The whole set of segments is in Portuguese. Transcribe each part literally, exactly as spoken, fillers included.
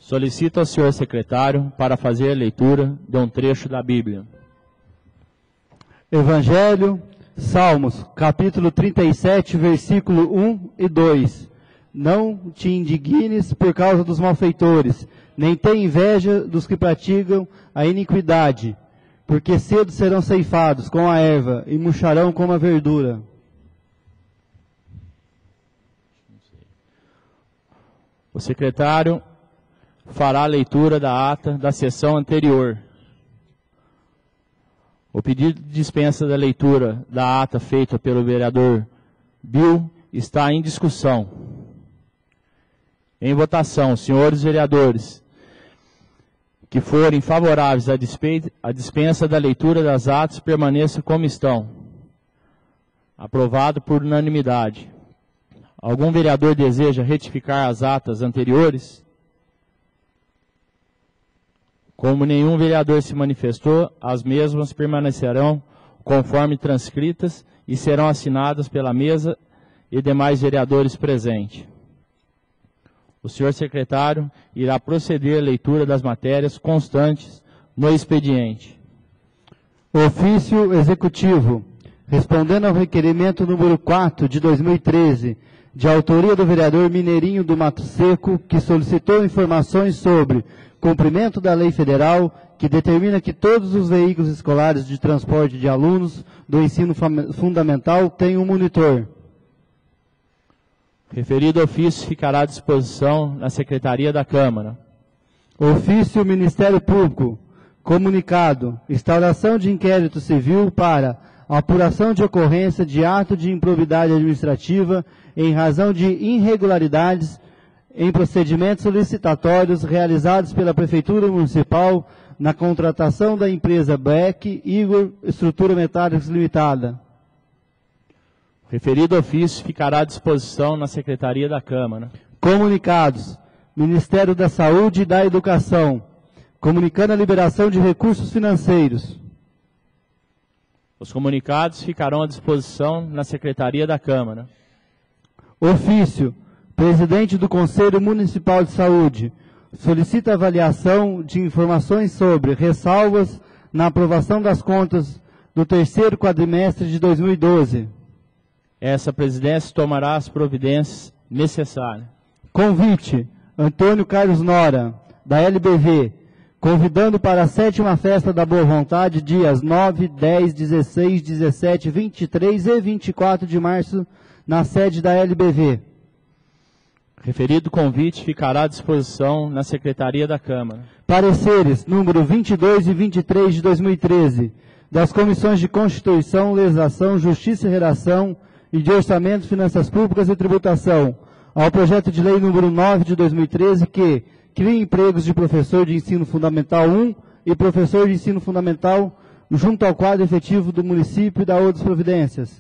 Solicito ao senhor secretário para fazer a leitura de um trecho da Bíblia. Evangelho, Salmos, capítulo trinta e sete, versículo um e dois. Não te indignes por causa dos malfeitores, nem tenha inveja dos que praticam a iniquidade, porque cedo serão ceifados com a erva e murcharão como a verdura. O secretário fará a leitura da ata da sessão anterior. O pedido de dispensa da leitura da ata feita pelo vereador Bill está em discussão. Em votação, senhores vereadores que forem favoráveis à dispe- à dispensa da leitura das atas, permaneçam como estão. Aprovado por unanimidade. Algum vereador deseja retificar as atas anteriores? Como nenhum vereador se manifestou, as mesmas permanecerão conforme transcritas e serão assinadas pela mesa e demais vereadores presentes. O senhor secretário irá proceder à leitura das matérias constantes no expediente. Ofício executivo. Respondendo ao requerimento número quatro de dois mil e treze, de autoria do vereador Mineirinho do Mato Seco, que solicitou informações sobre cumprimento da lei federal que determina que todos os veículos escolares de transporte de alunos do ensino fundamental tenham um monitor. Referido ofício ficará à disposição na Secretaria da Câmara. Ofício Ministério Público. Comunicado. Instauração de inquérito civil para apuração de ocorrência de ato de improbidade administrativa em razão de irregularidades em procedimentos licitatórios realizados pela Prefeitura Municipal na contratação da empresa Beck Igor Estrutura Metálicos Limitada. Referido ofício ficará à disposição na Secretaria da Câmara. Comunicados. Ministério da Saúde e da Educação. Comunicando a liberação de recursos financeiros. Os comunicados ficarão à disposição na Secretaria da Câmara. Ofício. Presidente do Conselho Municipal de Saúde solicita avaliação de informações sobre ressalvas na aprovação das contas do terceiro quadrimestre de dois mil e doze. Essa presidência tomará as providências necessárias. Convite. Antônio Carlos Nora, da L B V, convidando para a sétima festa da Boa Vontade, dias nove, dez, dezesseis, dezessete, vinte e três e vinte e quatro de março, na sede da L B V. Referido convite ficará à disposição na Secretaria da Câmara. Pareceres número vinte e dois e vinte e três de dois mil e treze, das Comissões de Constituição, Legislação, Justiça e Redação e de Orçamento, Finanças Públicas e Tributação, ao projeto de lei número nove de dois mil e treze, que cria empregos de professor de ensino fundamental um e professor de ensino fundamental junto ao quadro efetivo do município e da outras providências.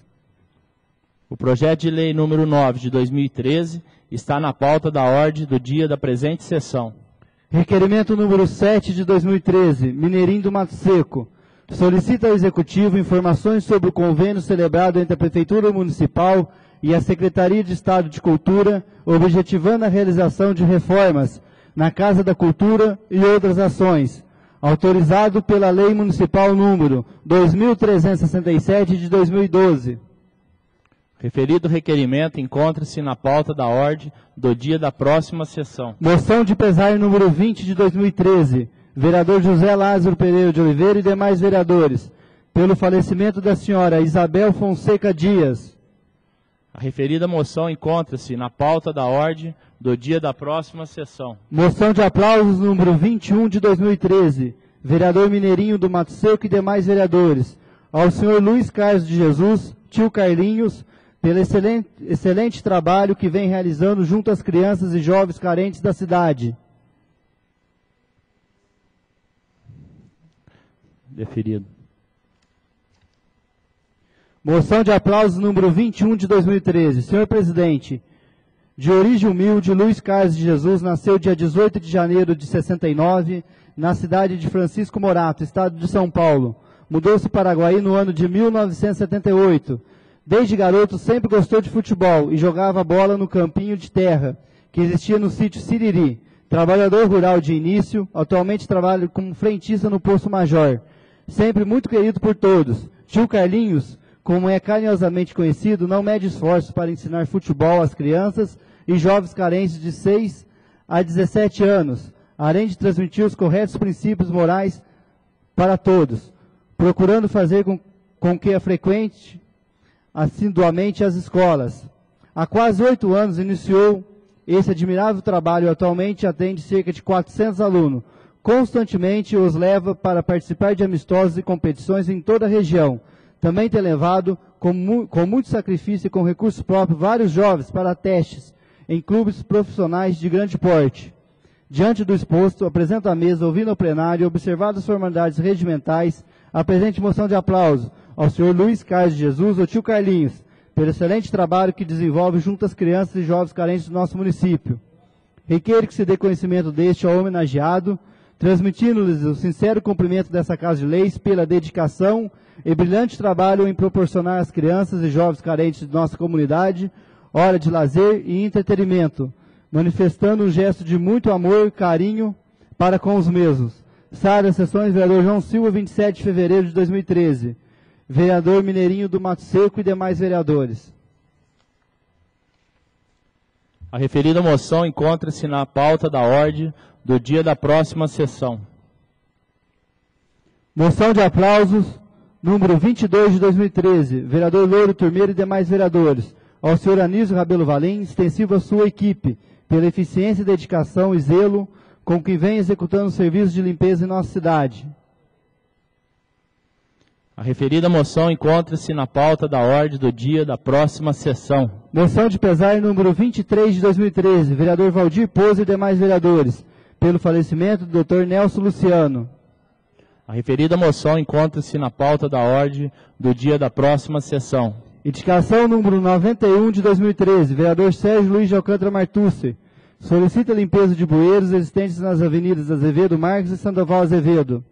O projeto de lei número nove de dois mil e treze está na pauta da ordem do dia da presente sessão. Requerimento número sete de dois mil e treze, Mineirinho do Mato Seco. Solicita ao Executivo informações sobre o convênio celebrado entre a Prefeitura Municipal e a Secretaria de Estado de Cultura, objetivando a realização de reformas na Casa da Cultura e outras ações, autorizado pela Lei Municipal número dois mil trezentos e sessenta e sete de dois mil e doze. Referido requerimento encontra-se na pauta da ordem do dia da próxima sessão. Moção de pesar número vinte de dois mil e treze, vereador José Lázaro Pereira de Oliveira e demais vereadores, pelo falecimento da senhora Isabel Fonseca Dias. A referida moção encontra-se na pauta da ordem do dia da próxima sessão. Moção de aplausos número vinte e um de dois mil e treze, vereador Mineirinho do Mato Seco e demais vereadores, ao senhor Luiz Carlos de Jesus, tio Carlinhos, pelo excelente, excelente trabalho que vem realizando junto às crianças e jovens carentes da cidade. Deferido. Moção de aplausos número vinte e um de dois mil e treze. Senhor presidente, de origem humilde, Luiz Carlos de Jesus nasceu dia dezoito de janeiro de sessenta e nove, na cidade de Francisco Morato, estado de São Paulo. Mudou-se para Paraguai no ano de mil novecentos e setenta e oito. Desde garoto sempre gostou de futebol e jogava bola no campinho de terra, que existia no sítio Siriri, Trabalhador rural de início, atualmente trabalha como frentista no Posto Major. Sempre muito querido por todos. Tio Carlinhos, como é carinhosamente conhecido, não mede esforços para ensinar futebol às crianças e jovens carentes de seis a dezessete anos, além de transmitir os corretos princípios morais para todos, procurando fazer com, com que a frequente assiduamente as escolas. Há quase oito anos iniciou esse admirável trabalho e atualmente atende cerca de quatrocentos alunos. Constantemente os leva para participar de amistosos e competições em toda a região. Também tem levado, com, mu com muito sacrifício e com recursos próprios, vários jovens para testes em clubes profissionais de grande porte. Diante do exposto, apresento à mesa, ouvindo ao plenário, observadas as formalidades regimentais, a presente moção de aplauso ao senhor Luiz Carlos de Jesus, o tio Carlinhos, pelo excelente trabalho que desenvolve junto às crianças e jovens carentes do nosso município. Requer que se dê conhecimento deste ao homenageado, transmitindo-lhes o sincero cumprimento dessa Casa de Leis pela dedicação e brilhante trabalho em proporcionar às crianças e jovens carentes de nossa comunidade hora de lazer e entretenimento, manifestando um gesto de muito amor e carinho para com os mesmos. Sala das Sessões, vereador João Silva, vinte e sete de fevereiro de dois mil e treze. Vereador Mineirinho do Mato Seco e demais vereadores. A referida moção encontra-se na pauta da ordem do dia da próxima sessão. Moção de aplausos, número vinte e dois de dois mil e treze. Vereador Louro Turmeiro e demais vereadores. Ao senhor Anísio Rabelo Valim, extensivo à sua equipe, pela eficiência, dedicação e zelo com que vem executando os serviços de limpeza em nossa cidade. A referida moção encontra-se na pauta da ordem do dia da próxima sessão. Moção de pesar número vinte e três de dois mil e treze, vereador Valdir Pouso e demais vereadores, pelo falecimento do doutor Nelson Luciano. A referida moção encontra-se na pauta da ordem do dia da próxima sessão. Indicação número noventa e um de dois mil e treze, vereador Sérgio Luiz de Alcântara Martucci. Solicita a limpeza de bueiros existentes nas avenidas Azevedo Marques e Sandoval Azevedo.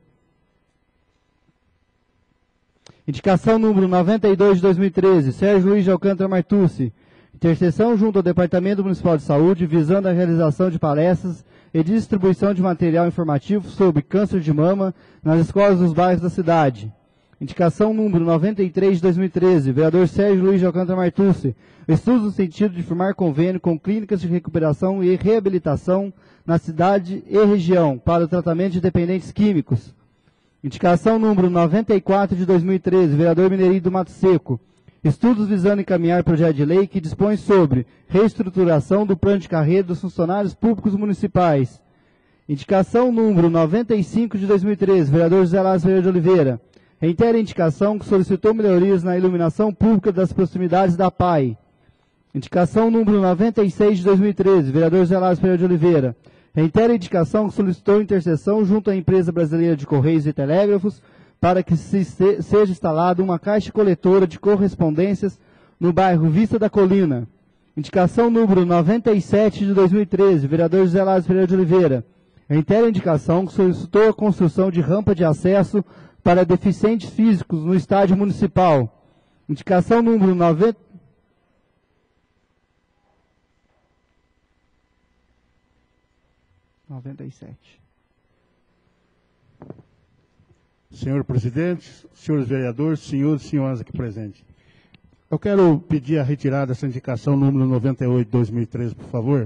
Indicação número noventa e dois de dois mil e treze, Sérgio Luiz de Alcântara Martucci. Intercessão junto ao Departamento Municipal de Saúde, visando a realização de palestras e distribuição de material informativo sobre câncer de mama nas escolas dos bairros da cidade. Indicação número noventa e três de dois mil e treze, vereador Sérgio Luiz de Alcântara Martucci. Estudos no sentido de firmar convênio com clínicas de recuperação e reabilitação na cidade e região para o tratamento de dependentes químicos. Indicação número noventa e quatro de dois mil e treze, vereador Mineirinho do Mato Seco. Estudos visando encaminhar projeto de lei que dispõe sobre reestruturação do plano de carreira dos funcionários públicos municipais. Indicação número noventa e cinco de dois mil e treze, vereador José Lázaro Ferreira de Oliveira. Reitera a indicação que solicitou melhorias na iluminação pública das proximidades da P A I. Indicação número noventa e seis de dois mil e treze, vereador José Lázaro Ferreira de Oliveira. Reitera a indicação que solicitou intercessão junto à empresa brasileira de Correios e Telégrafos para que se, se, seja instalada uma caixa coletora de correspondências no bairro Vista da Colina. Indicação número noventa e sete de dois mil e treze, vereador José Lázaro Ferreira de Oliveira. Reitera a indicação que solicitou a construção de rampa de acesso para deficientes físicos no estádio municipal. Indicação número noventa... noventa e sete. Senhor presidente, senhores vereadores, senhores e senhoras aqui presentes. Eu quero pedir a retirada dessa indicação número noventa e oito de dois mil e treze, por favor.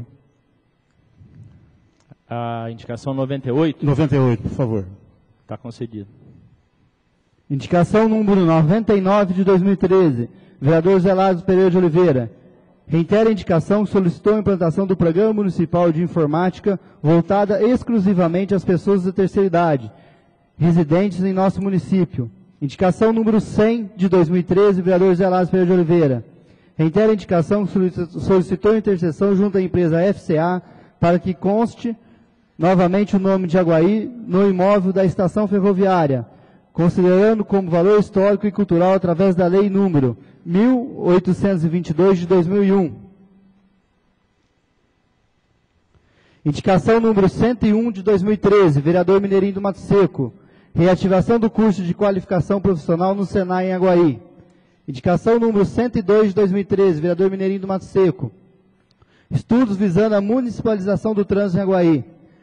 A indicação noventa e oito? noventa e oito, por favor. Está concedido. Indicação número noventa e nove de dois mil e treze, vereador José Lázaro Pereira de Oliveira. Reitera a indicação que solicitou a implantação do Programa Municipal de Informática voltada exclusivamente às pessoas da terceira idade, residentes em nosso município. Indicação número cem de dois mil e treze, vereador José Lázaro Pereira de Oliveira. Reitera a indicação que solicitou intercessão junto à empresa F C A para que conste novamente o nome de Aguaí no imóvel da estação ferroviária, considerando como valor histórico e cultural através da lei número mil oitocentos e vinte e dois de dois mil e um. Indicação número cento e um de dois mil e treze, vereador Mineirinho do Mato Seco. Reativação do curso de qualificação profissional no Senai em Aguaí. Indicação número cento e dois de dois mil e treze, vereador Mineirinho do Mato Seco. Estudos visando a municipalização do trânsito em Aguaí.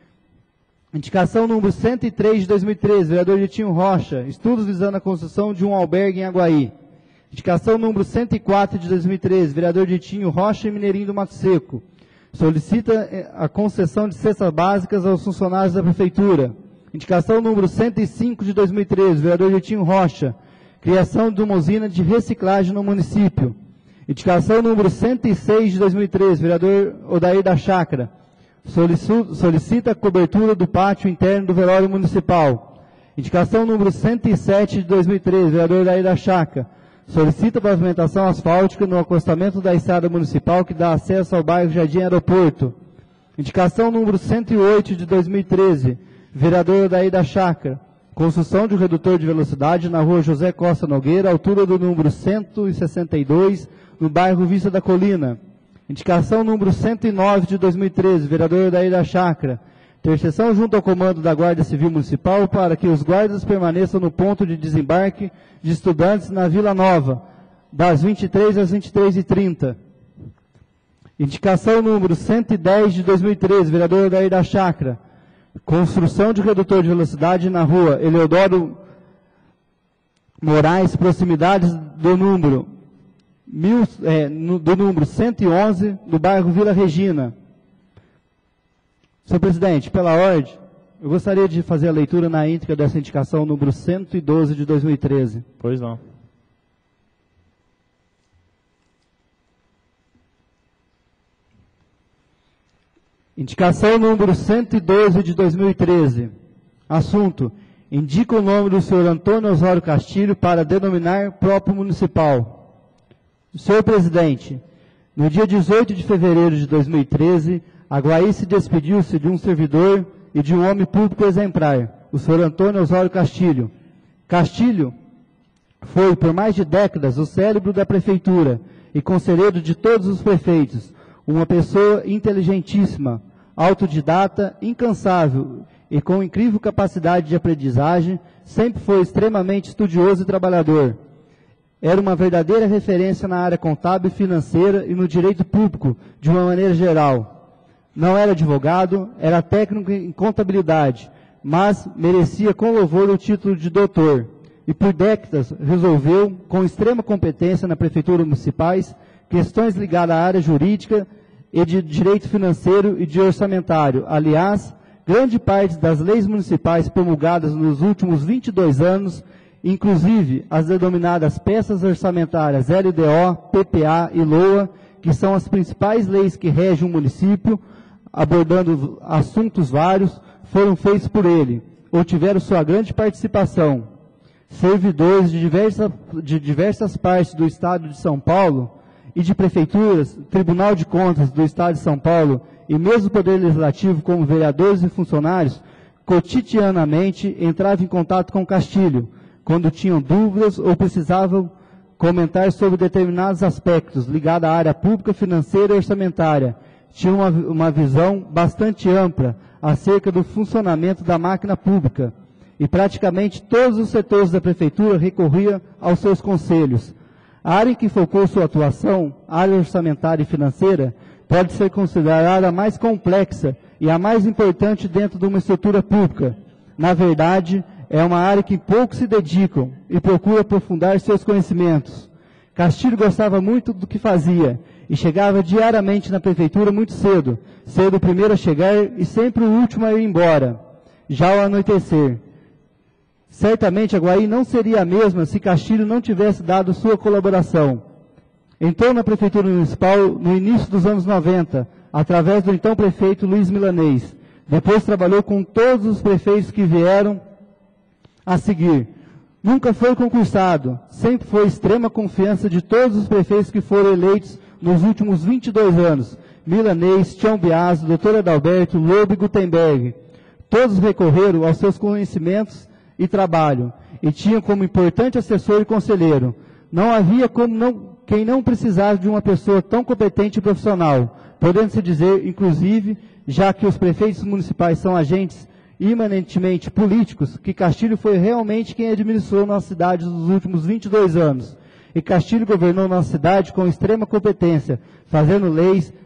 Indicação número cento e três de dois mil e treze, vereador Ditinho Rocha, estudos visando a construção de um albergue em Aguaí. Indicação número cento e quatro de dois mil e treze, vereador Ditinho Rocha e Mineirinho do Mato Seco. Solicita a concessão de cestas básicas aos funcionários da Prefeitura. Indicação número cento e cinco de dois mil e treze, vereador Ditinho Rocha, criação de uma usina de reciclagem no município. Indicação número cento e seis de dois mil e treze, vereador Odair da Chácara, solicita a cobertura do pátio interno do velório municipal. Indicação número cento e sete de dois mil e treze, vereador Odair da Chácara, solicita pavimentação asfáltica no acostamento da estrada municipal que dá acesso ao bairro Jardim Aeroporto. Indicação número cento e oito de dois mil e treze, vereador Odair da Chácara, construção de um redutor de velocidade na rua José Costa Nogueira, altura do número cento e sessenta e dois, no bairro Vista da Colina. Indicação número cento e nove de dois mil e treze, vereador Odair da Chácara, interseção junto ao comando da Guarda Civil Municipal para que os guardas permaneçam no ponto de desembarque de estudantes na Vila Nova, das vinte e três às vinte e três e trinta. Indicação número cento e dez de dois mil e treze, vereador Odair da Chácara, construção de redutor de velocidade na rua Eleodoro Moraes, proximidades do número, mil, é, no, do número cento e onze, do bairro Vila Regina. Senhor presidente, pela ordem, eu gostaria de fazer a leitura na íntegra dessa indicação número cento e doze de dois mil e treze. Pois não. Indicação número cento e doze de dois mil e treze. Assunto: indica o nome do senhor Antônio Osório Castilho para denominar próprio municipal. Senhor presidente, no dia dezoito de fevereiro de dois mil e treze, Aguaí se despediu-se de um servidor e de um homem público exemplar, o senhor Antônio Osório Castilho. Castilho foi, por mais de décadas, o cérebro da prefeitura e conselheiro de todos os prefeitos, uma pessoa inteligentíssima, autodidata, incansável e com incrível capacidade de aprendizagem, sempre foi extremamente estudioso e trabalhador. Era uma verdadeira referência na área contábil e financeira e no direito público, de uma maneira geral. Não era advogado, era técnico em contabilidade, mas merecia com louvor o título de doutor. E por décadas resolveu, com extrema competência na prefeitura municipais, questões ligadas à área jurídica e de direito financeiro e de orçamentário. Aliás, grande parte das leis municipais promulgadas nos últimos vinte e dois anos, inclusive as denominadas peças orçamentárias L D O, P P A e L O A, que são as principais leis que regem o município, abordando assuntos vários, foram feitos por ele, ou tiveram sua grande participação. Servidores de diversas, de diversas partes do Estado de São Paulo e de prefeituras, Tribunal de Contas do Estado de São Paulo e mesmo o Poder Legislativo, como vereadores e funcionários, cotidianamente entravam em contato com Castilho, quando tinham dúvidas ou precisavam comentar sobre determinados aspectos ligados à área pública, financeira e orçamentária. Tinham uma, uma visão bastante ampla acerca do funcionamento da máquina pública e praticamente todos os setores da prefeitura recorriam aos seus conselhos. A área em que focou sua atuação, a área orçamentária e financeira, pode ser considerada a mais complexa e a mais importante dentro de uma estrutura pública. Na verdade, é uma área que poucos se dedicam e procuram aprofundar seus conhecimentos. Castilho gostava muito do que fazia e chegava diariamente na prefeitura muito cedo, sendo o primeiro a chegar e sempre o último a ir embora, já ao anoitecer. Certamente Aguaí não seria a mesma se Castilho não tivesse dado sua colaboração. Entrou na prefeitura municipal no início dos anos noventa, através do então prefeito Luiz Milanês. Depois trabalhou com todos os prefeitos que vieram a seguir. Nunca foi concursado, sempre foi extrema confiança de todos os prefeitos que foram eleitos nos últimos vinte e dois anos. Milanês, Tião Biase, doutor Adalberto, Lobo e Gutenberg. Todos recorreram aos seus conhecimentos e trabalho, e tinham como importante assessor e conselheiro. Não havia como não, quem não precisasse de uma pessoa tão competente e profissional, podendo-se dizer, inclusive, já que os prefeitos municipais são agentes imanentemente políticos, que Castilho foi realmente quem administrou nossa cidade nos últimos vinte e dois anos. E Castilho governou nossa cidade com extrema competência, fazendo leis,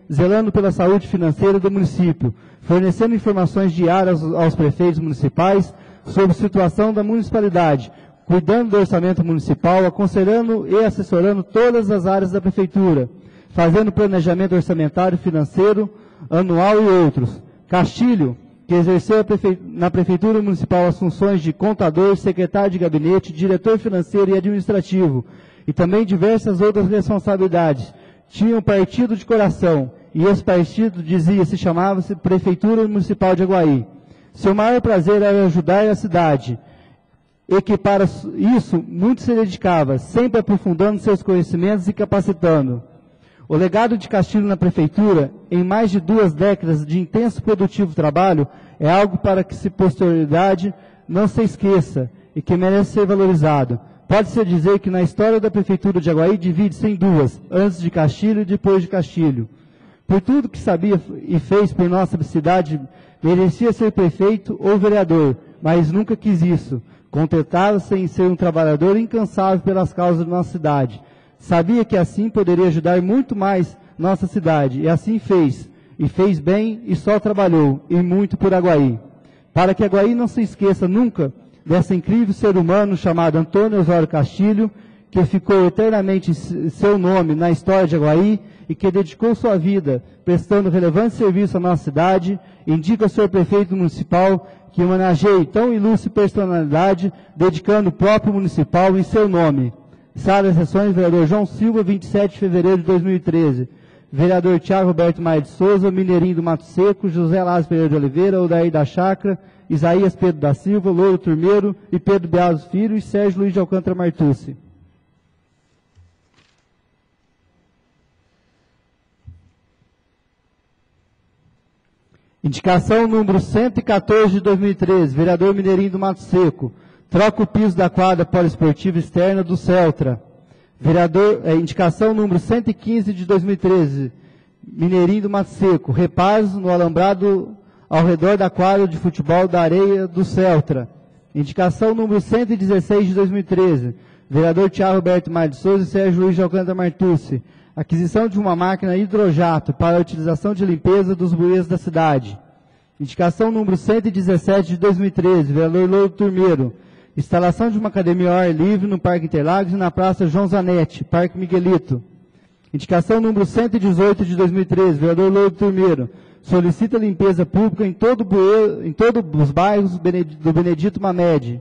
zelando pela saúde financeira do município, fornecendo informações diárias aos, aos prefeitos municipais sobre a situação da municipalidade, cuidando do orçamento municipal, aconselhando e assessorando todas as áreas da prefeitura, fazendo planejamento orçamentário financeiro, anual e outros. Castilho, que exerceu prefe... na Prefeitura Municipal as funções de contador, secretário de gabinete, diretor financeiro e administrativo, e também diversas outras responsabilidades. Tinha um partido de coração, e esse partido dizia, se chamava-se Prefeitura Municipal de Aguaí. Seu maior prazer era ajudar a cidade, e que para isso muito se dedicava, sempre aprofundando seus conhecimentos e capacitando. O legado de Castilho na Prefeitura, em mais de duas décadas de intenso e produtivo trabalho, é algo para que se posterioridade não se esqueça e que merece ser valorizado. Pode-se dizer que na história da Prefeitura de Aguaí divide-se em duas, antes de Castilho e depois de Castilho. Por tudo que sabia e fez por nossa cidade, merecia ser prefeito ou vereador, mas nunca quis isso. Contentava-se em ser um trabalhador incansável pelas causas da nossa cidade. Sabia que assim poderia ajudar muito mais nossa cidade, e assim fez, e fez bem, e só trabalhou, e muito por Aguaí. Para que Aguaí não se esqueça nunca desse incrível ser humano chamado Antônio Osório Castilho, que ficou eternamente seu nome na história de Aguaí, e que dedicou sua vida prestando relevante serviço à nossa cidade, indica ao senhor prefeito municipal que homenageie tão ilustre personalidade, dedicando o próprio municipal em seu nome. Sala de sessões, vereador João Silva, vinte e sete de fevereiro de dois mil e treze. Vereador Tiago Roberto Maia de Souza, Mineirinho do Mato Seco, José Lázaro Pereira de Oliveira, Odair da Chácara, Isaías Pedro da Silva, Louro Turmeiro e Pedro Beaso Filho e Sérgio Luiz de Alcântara Martucci. Indicação número cento e quatorze de dois mil e treze, vereador Mineirinho do Mato Seco. Troca o piso da quadra poliesportiva externa do Celtra. Vereador, é, indicação número cento e quinze de dois mil e treze, Mineirinho do Mato Seco. Reparos no alambrado ao redor da quadra de futebol da areia do Celtra. Indicação número cento e dezesseis de dois mil e treze, vereador Tiago Roberto Maia de Souza e Sérgio Luiz de Alcântara Martucci. Aquisição de uma máquina hidrojato para a utilização de limpeza dos bueiros da cidade. Indicação número cento e dezessete de dois mil e treze, vereador Louro Turmeiro. Instalação de uma academia ao ar livre no Parque Interlagos e na Praça João Zanetti, Parque Miguelito. Indicação número cento e dezoito de dois mil e treze, vereador Louro Turmeiro. Solicita limpeza pública em todo bueiro, em todos os bairros do Benedito Mamed.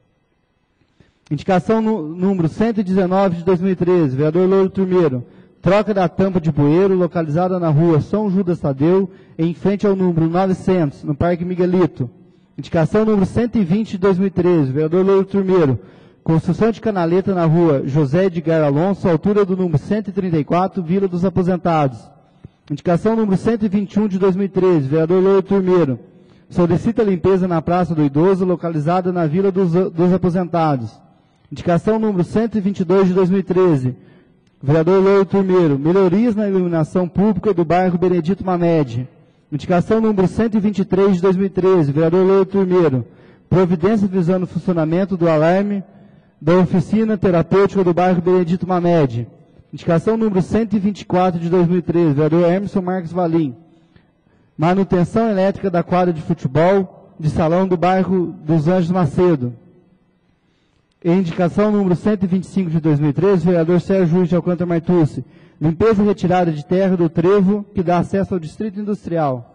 Indicação no, número cento e dezenove de dois mil e treze, vereador Louro Turmeiro. Troca da tampa de bueiro localizada na rua São Judas Tadeu, em frente ao número novecentos, no Parque Miguelito. Indicação número cento e vinte de dois mil e treze, vereador Louro Turmeiro. Construção de canaleta na rua José Edgar Alonso, altura do número cento e trinta e quatro, Vila dos Aposentados. Indicação número cento e vinte e um de dois mil e treze, vereador Louro Turmeiro. Solicita limpeza na Praça do Idoso, localizada na Vila dos, dos Aposentados. Indicação número cento e vinte e dois de dois mil e treze, vereador Louro Turmeiro. Melhorias na iluminação pública do bairro Benedito Mamed. Indicação número cento e vinte e três de dois mil e treze, vereador Louro Turmeiro. Providência visando o funcionamento do alarme da oficina terapêutica do bairro Benedito Mamed. Indicação número cento e vinte e quatro de dois mil e treze, vereador Emerson Marques Valim. Manutenção elétrica da quadra de futebol de salão do bairro dos Anjos Macedo. Indicação número cento e vinte e cinco de dois mil e treze, vereador Sérgio Luiz de Alcântara Martucci. Limpeza e retirada de terra do trevo que dá acesso ao distrito industrial.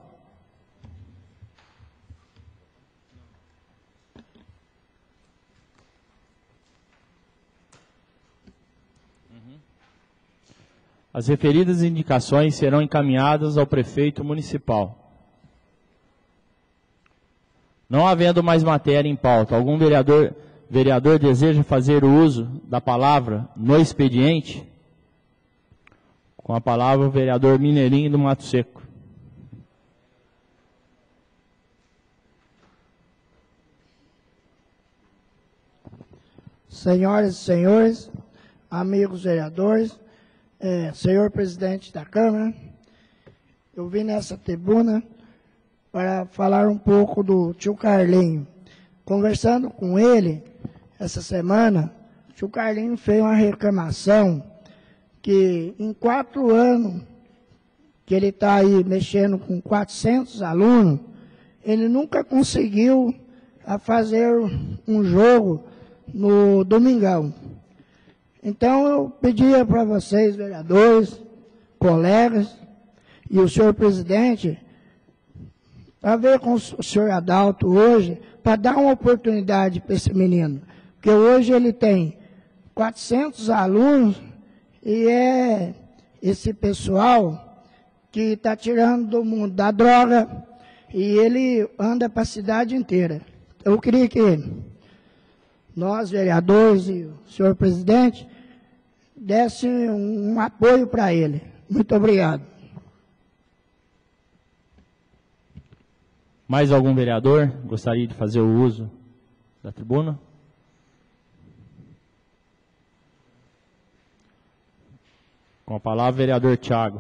As referidas indicações serão encaminhadas ao prefeito municipal. Não havendo mais matéria em pauta, algum vereador, vereador deseja fazer o uso da palavra no expediente? Com a palavra o vereador Mineirinho do Mato Seco. Senhoras e senhores, amigos vereadores, é, senhor presidente da Câmara, eu vim nessa tribuna para falar um pouco do tio Carlinho. Conversando com ele essa semana, o tio Carlinho fez uma reclamação que em quatro anos que ele está aí mexendo com quatrocentos alunos, ele nunca conseguiu a fazer um jogo no domingão. Então eu pedia para vocês, vereadores, colegas, e o senhor presidente, para ver com o senhor Adalto hoje, para dar uma oportunidade para esse menino. Porque hoje ele tem quatrocentos alunos e é esse pessoal que está tirando do mundo da droga e ele anda para a cidade inteira. Eu queria que nós, vereadores e o senhor presidente, desse um, um apoio para ele. Muito obrigado. Mais algum vereador gostaria de fazer o uso da tribuna? Com a palavra, vereador Thiago.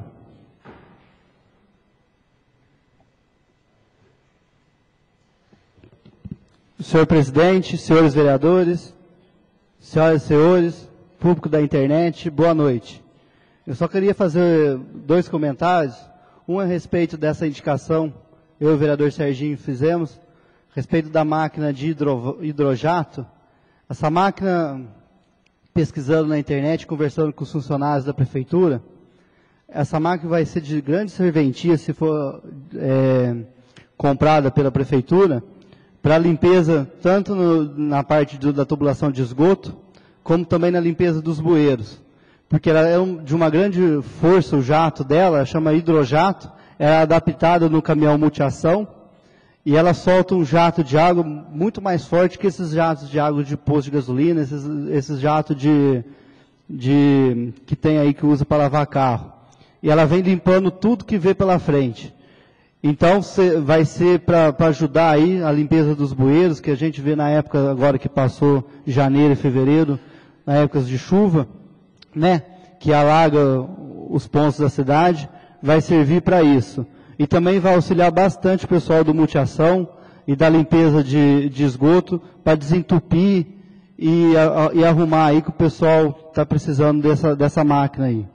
Senhor presidente, senhores vereadores, senhoras e senhores, público da internet, boa noite. Eu só queria fazer dois comentários, um a respeito dessa indicação, eu e o vereador Serginho fizemos, a respeito da máquina de hidro, hidrojato. Essa máquina, pesquisando na internet, conversando com os funcionários da prefeitura, essa máquina vai ser de grande serventia se for é, comprada pela prefeitura, para limpeza, tanto no, na parte do, da tubulação de esgoto, como também na limpeza dos bueiros. Porque ela é um, de uma grande força, o jato dela, chama hidrojato, é adaptada no caminhão multiação, e ela solta um jato de água muito mais forte que esses jatos de água de posto de gasolina, esses, esses jatos de, de, que tem aí que usa para lavar carro. E ela vem limpando tudo que vê pela frente. Então, cê, vai ser para ajudar aí a limpeza dos bueiros, que a gente vê na época agora que passou janeiro e fevereiro, na época de chuva, né, que alaga os pontos da cidade, vai servir para isso. E também vai auxiliar bastante o pessoal do multiação e da limpeza de, de esgoto, para desentupir e, a, e arrumar aí que o pessoal está precisando dessa, dessa máquina aí.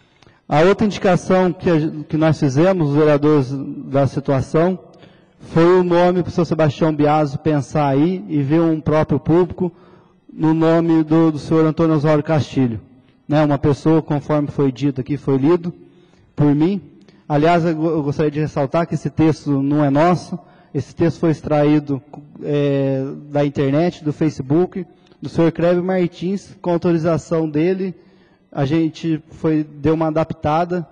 A outra indicação que, a, que nós fizemos, os vereadores da situação, foi o nome para o senhor Sebastião Biaso pensar aí e ver um próprio público no nome do, do senhor Antônio Osório Castilho. Né, uma pessoa, conforme foi dito aqui, foi lido por mim. Aliás, eu gostaria de ressaltar que esse texto não é nosso, esse texto foi extraído é, da internet, do Facebook, do senhor Creve Martins, com autorização dele. A gente foi, deu uma adaptada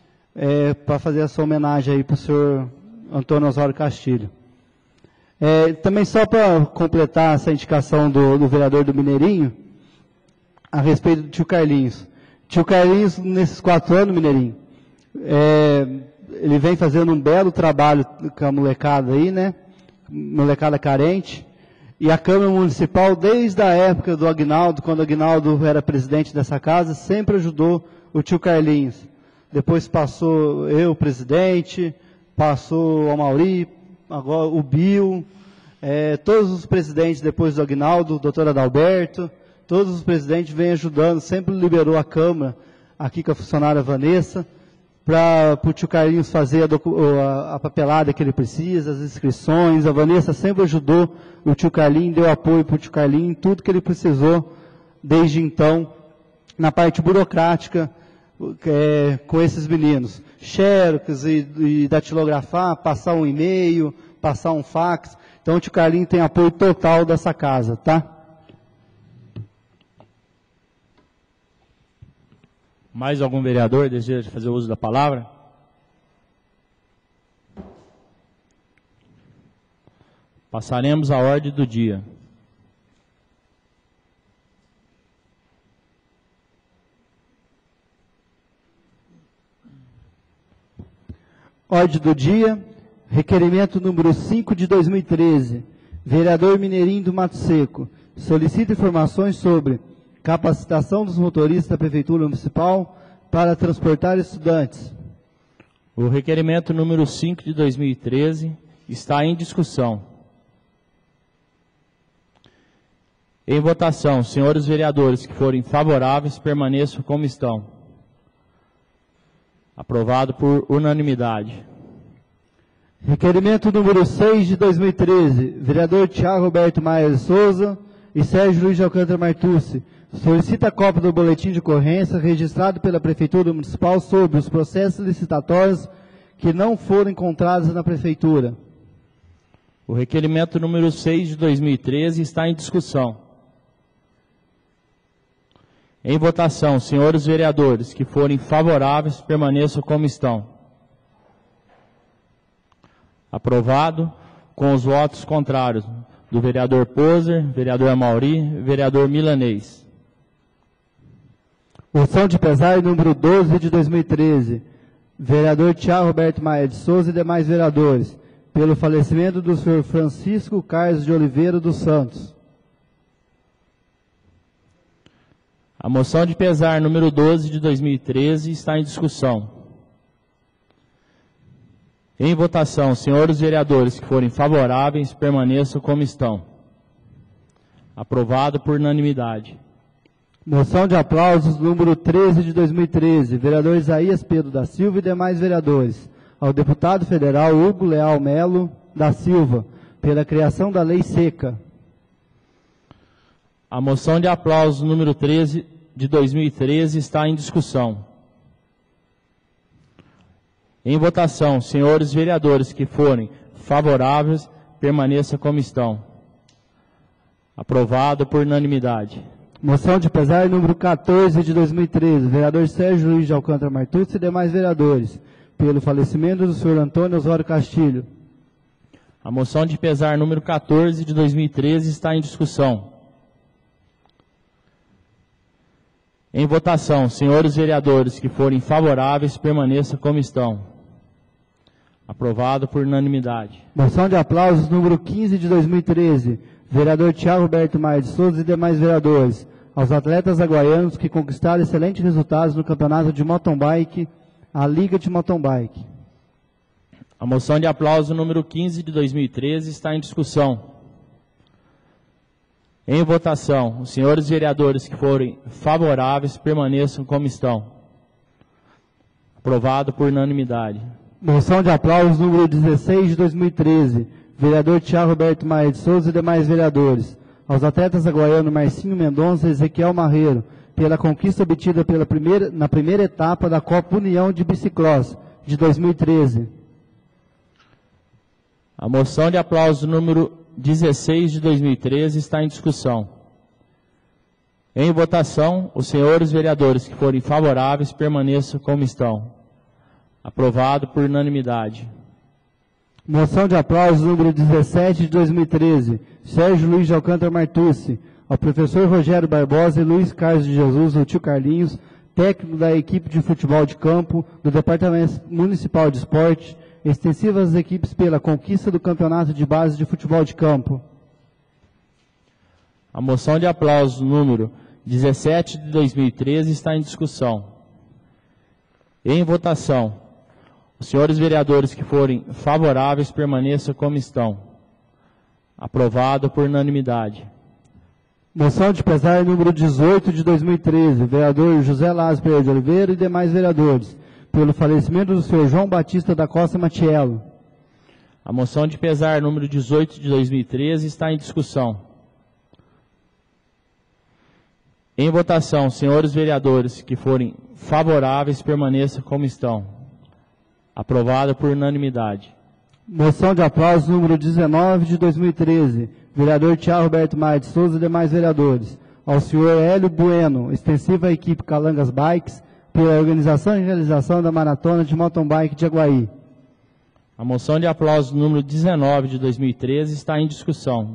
é, para fazer essa homenagem aí para o senhor Antônio Osório Castilho. É, também só para completar essa indicação do, do vereador do Mineirinho, a respeito do tio Carlinhos. Tio Carlinhos, nesses quatro anos, Mineirinho, é, ele vem fazendo um belo trabalho com a molecada aí, né? Molecada carente. E a Câmara Municipal, desde a época do Aguinaldo, quando o Aguinaldo era presidente dessa casa, sempre ajudou o tio Carlinhos. Depois passou eu, presidente, passou o Amauri, agora o Bill, é, todos os presidentes depois do Aguinaldo, o doutor Adalberto, todos os presidentes vêm ajudando, sempre liberou a Câmara, aqui com a funcionária Vanessa, para o tio Carlinhos fazer a, a, a papelada que ele precisa, as inscrições. A Vanessa sempre ajudou o tio Carlinhos, deu apoio para o tio Carlinhos em tudo que ele precisou desde então, na parte burocrática, é, com esses meninos. Xerox e, e datilografar, passar um e-mail, passar um fax. Então o tio Carlinhos tem apoio total dessa casa, tá? Mais algum vereador deseja fazer uso da palavra? Passaremos à ordem do dia. Ordem do dia, requerimento número cinco de dois mil e treze. Vereador Mineirinho do Mato Seco solicita informações sobre capacitação dos motoristas da Prefeitura Municipal para transportar estudantes. O requerimento número cinco de dois mil e treze está em discussão. Em votação, senhores vereadores que forem favoráveis, permaneçam como estão. Aprovado por unanimidade. Requerimento número seis de dois mil e treze, vereador Tiago Roberto Maia de Souza e Sérgio Luiz de Alcântara Martucci, solicita a cópia do boletim de ocorrência registrado pela Prefeitura Municipal sobre os processos licitatórios que não foram encontrados na Prefeitura. O requerimento número seis de dois mil e treze está em discussão. Em votação, senhores vereadores que forem favoráveis, permaneçam como estão. Aprovado com os votos contrários do vereador Poser, vereador Amauri, vereador Milanês. Moção de pesar número doze de dois mil e treze, vereador Tiago Roberto Maia de Souza e demais vereadores, pelo falecimento do senhor Francisco Carlos de Oliveira dos Santos. A moção de pesar número doze de dois mil e treze está em discussão. Em votação, senhores vereadores que forem favoráveis, permaneçam como estão. Aprovado por unanimidade. Moção de aplausos número treze de dois mil e treze, vereador Isaías Pedro da Silva e demais vereadores, ao deputado federal Hugo Leal Melo da Silva, pela criação da Lei Seca. A moção de aplausos número treze de dois mil e treze está em discussão. Em votação, senhores vereadores que forem favoráveis, permaneçam como estão. Aprovado por unanimidade. Moção de pesar número quatorze de dois mil e treze, vereador Sérgio Luiz de Alcântara Martucci e demais vereadores, pelo falecimento do senhor Antônio Osório Castilho. A moção de pesar número quatorze de dois mil e treze está em discussão. Em votação, senhores vereadores que forem favoráveis, permaneçam como estão. Aprovado por unanimidade. Moção de aplausos número quinze de dois mil e treze, vereador Tiago Roberto Maia de Souza e demais vereadores, aos atletas aguaianos que conquistaram excelentes resultados no campeonato de mountain bike, a Liga de Mountain Bike. A moção de aplauso número quinze de dois mil e treze está em discussão. Em votação, os senhores vereadores que forem favoráveis, permaneçam como estão. Aprovado por unanimidade. Moção de aplausos número dezesseis de dois mil e treze, vereador Tiago Roberto Maia de Souza e demais vereadores, aos atletas aguaianos Marcinho Mendonça e Ezequiel Marreiro, pela conquista obtida pela primeira, na primeira etapa da Copa União de Bicicross de dois mil e treze. A moção de aplauso número dezesseis de dois mil e treze está em discussão. Em votação, os senhores vereadores que forem favoráveis, permaneçam como estão. Aprovado por unanimidade. Moção de aplausos número dezessete de dois mil e treze, Sérgio Luiz de Alcântara Martucci, ao professor Rogério Barbosa e Luiz Carlos de Jesus, o tio Carlinhos, técnico da equipe de futebol de campo do Departamento Municipal de Esporte, extensivas às equipes pela conquista do campeonato de base de futebol de campo. A moção de aplausos número dezessete de dois mil e treze está em discussão. Em votação, os senhores vereadores que forem favoráveis, permaneçam como estão. Aprovado por unanimidade. Moção de pesar número dezoito de dois mil e treze, vereador José Lázaro Pereira de Oliveira e demais vereadores, pelo falecimento do senhor João Batista da Costa Matiello. A moção de pesar número dezoito de dois mil e treze está em discussão. Em votação, senhores vereadores que forem favoráveis, permaneçam como estão. Aprovado por unanimidade. Moção de aplausos número dezenove de dois mil e treze, vereador Tiago Roberto Maia de Souza e demais vereadores, ao senhor Hélio Bueno, extensiva à equipe Calangas Bikes, pela organização e realização da Maratona de Mountain Bike de Aguaí. A moção de aplausos número dezenove de dois mil e treze está em discussão.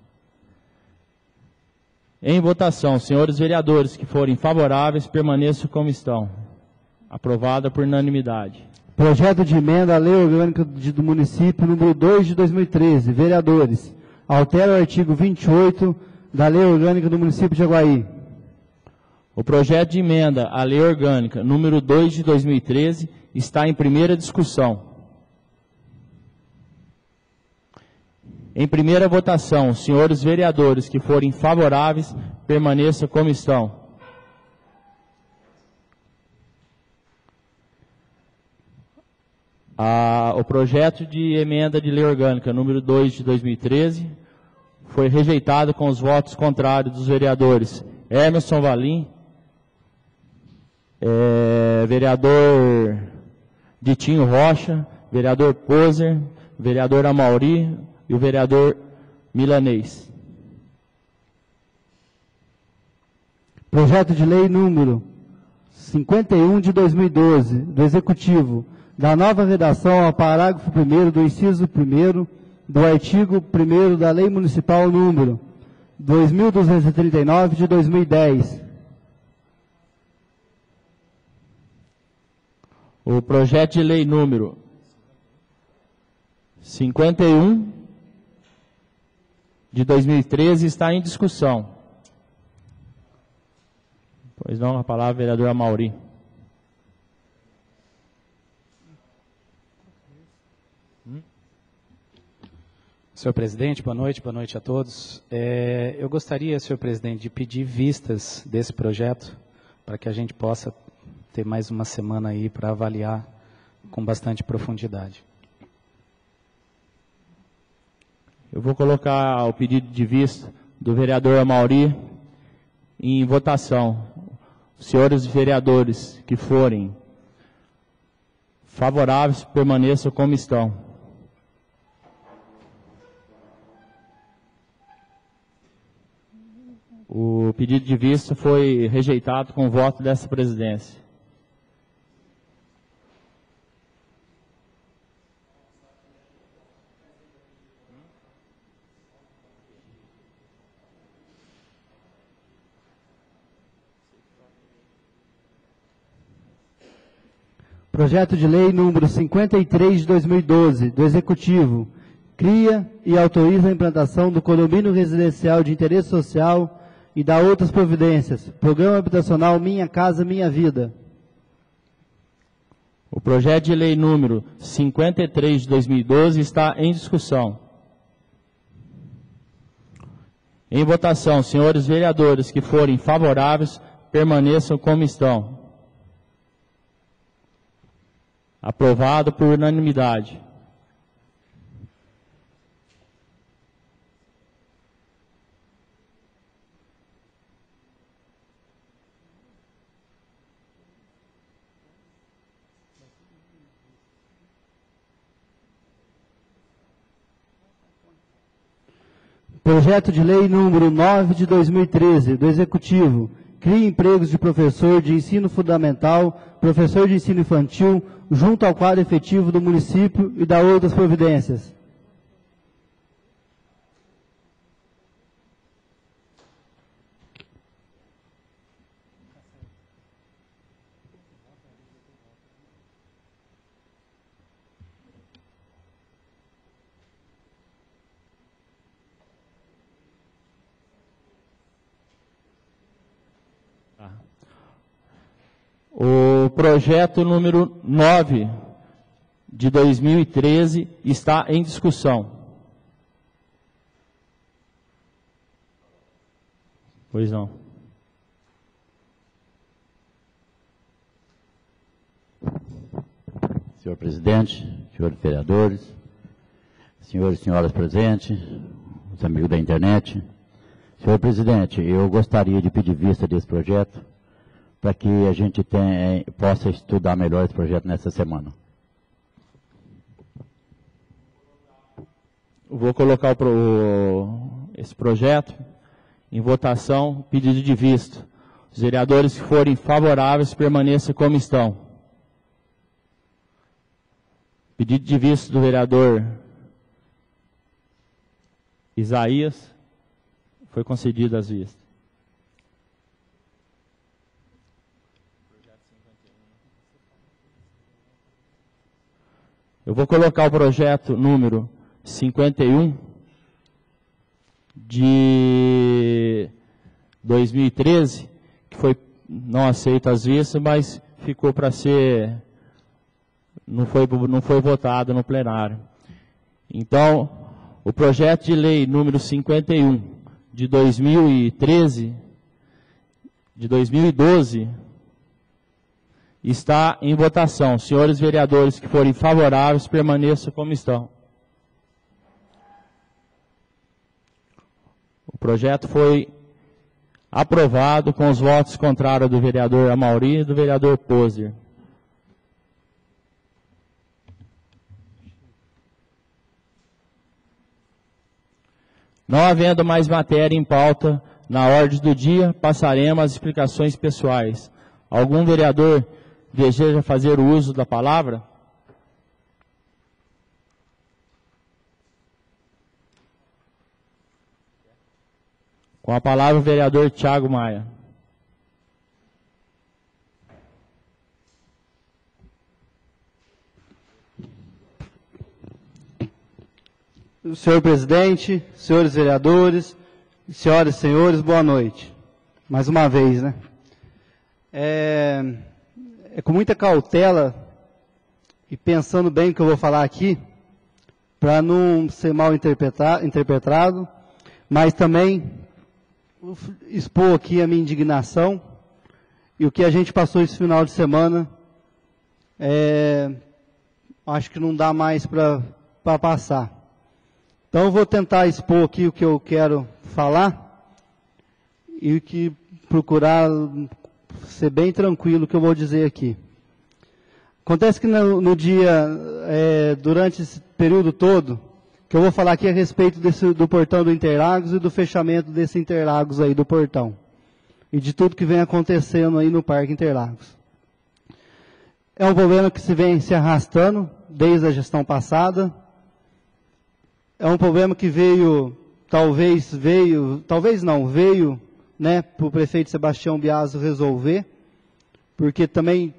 Em votação, senhores vereadores que forem favoráveis, permaneçam como estão. Aprovada por unanimidade. Projeto de emenda à Lei Orgânica do Município número dois de dois mil e treze, vereadores, altera o artigo vinte e oito da Lei Orgânica do Município de Aguaí. O projeto de emenda à Lei Orgânica número dois de dois mil e treze está em primeira discussão. Em primeira votação, os senhores vereadores que forem favoráveis, permaneçam como estão. A, o projeto de emenda de lei orgânica número dois de dois mil e treze foi rejeitado com os votos contrários dos vereadores Emerson Valim, é, vereador Ditinho Rocha, vereador Poser, vereador Amauri e o vereador Milanês. Projeto de lei número cinquenta e um de dois mil e doze, do Executivo, da nova redação ao parágrafo primeiro do inciso primeiro do artigo primeiro da Lei Municipal número dois mil duzentos e trinta e nove de dois mil e dez. O projeto de lei número cinquenta e um de dois mil e treze está em discussão. Pois não, a palavra, vereador Amauri. Senhor presidente, boa noite, boa noite a todos. É, eu gostaria, senhor presidente, de pedir vistas desse projeto para que a gente possa ter mais uma semana aí para avaliar com bastante profundidade. Eu vou colocar o pedido de vista do vereador Amauri em votação. Os senhores vereadores que forem favoráveis permaneçam como estão. O pedido de vista foi rejeitado com o voto dessa presidência. Projeto de lei número cinquenta e três de dois mil e doze, do Executivo, cria e autoriza a implantação do condomínio residencial de interesse social e dá outras providências. Programa habitacional Minha Casa Minha Vida. O projeto de lei número cinquenta e três de dois mil e doze está em discussão. Em votação, senhores vereadores que forem favoráveis, permaneçam como estão. Aprovado por unanimidade. Projeto de lei número nove de dois mil e treze, do Executivo, cria empregos de professor de ensino fundamental, professor de ensino infantil, junto ao quadro efetivo do município e dá outras providências. O projeto número nove de dois mil e treze está em discussão. Pois não. Senhor presidente, senhores vereadores, senhores e senhoras presentes, os amigos da internet. Senhor presidente, eu gostaria de pedir vista desse projeto para que a gente tenha, possa estudar melhor esse projeto nessa semana. Vou colocar o pro, esse projeto em votação, pedido de vista. Os vereadores que forem favoráveis permaneçam como estão. Pedido de vista do vereador Isaías foi concedido às vistas. Eu vou colocar o projeto número cinquenta e um de dois mil e treze, que foi não aceito às vistas, mas ficou para ser, não foi, não foi votado no plenário. Então, o projeto de lei número cinquenta e um de dois mil e treze, de dois mil e doze, está em votação. Senhores vereadores que forem favoráveis, permaneçam como estão. O projeto foi aprovado com os votos contrários do vereador Amauri e do vereador Poser. Não havendo mais matéria em pauta na ordem do dia, passaremos às explicações pessoais. Algum vereador deseja fazer o uso da palavra? Com a palavra o vereador Thiago Maia. Senhor presidente, senhores vereadores, senhoras e senhores, boa noite. Mais uma vez, né? É, é com muita cautela e pensando bem o que eu vou falar aqui, para não ser mal interpretado, interpretado, mas também expor aqui a minha indignação e o que a gente passou esse final de semana, é, acho que não dá mais para passar. Então eu vou tentar expor aqui o que eu quero falar e que procurar ser bem tranquilo o que eu vou dizer aqui. Acontece que no, no dia, é, durante esse período todo, que eu vou falar aqui a respeito desse, do portão do Interlagos e do fechamento desse Interlagos aí do portão. E de tudo que vem acontecendo aí no Parque Interlagos. É um problema que se vem se arrastando desde a gestão passada. É um problema que veio, talvez veio, talvez não, veio, né, para o prefeito Sebastião Biaso resolver, porque também,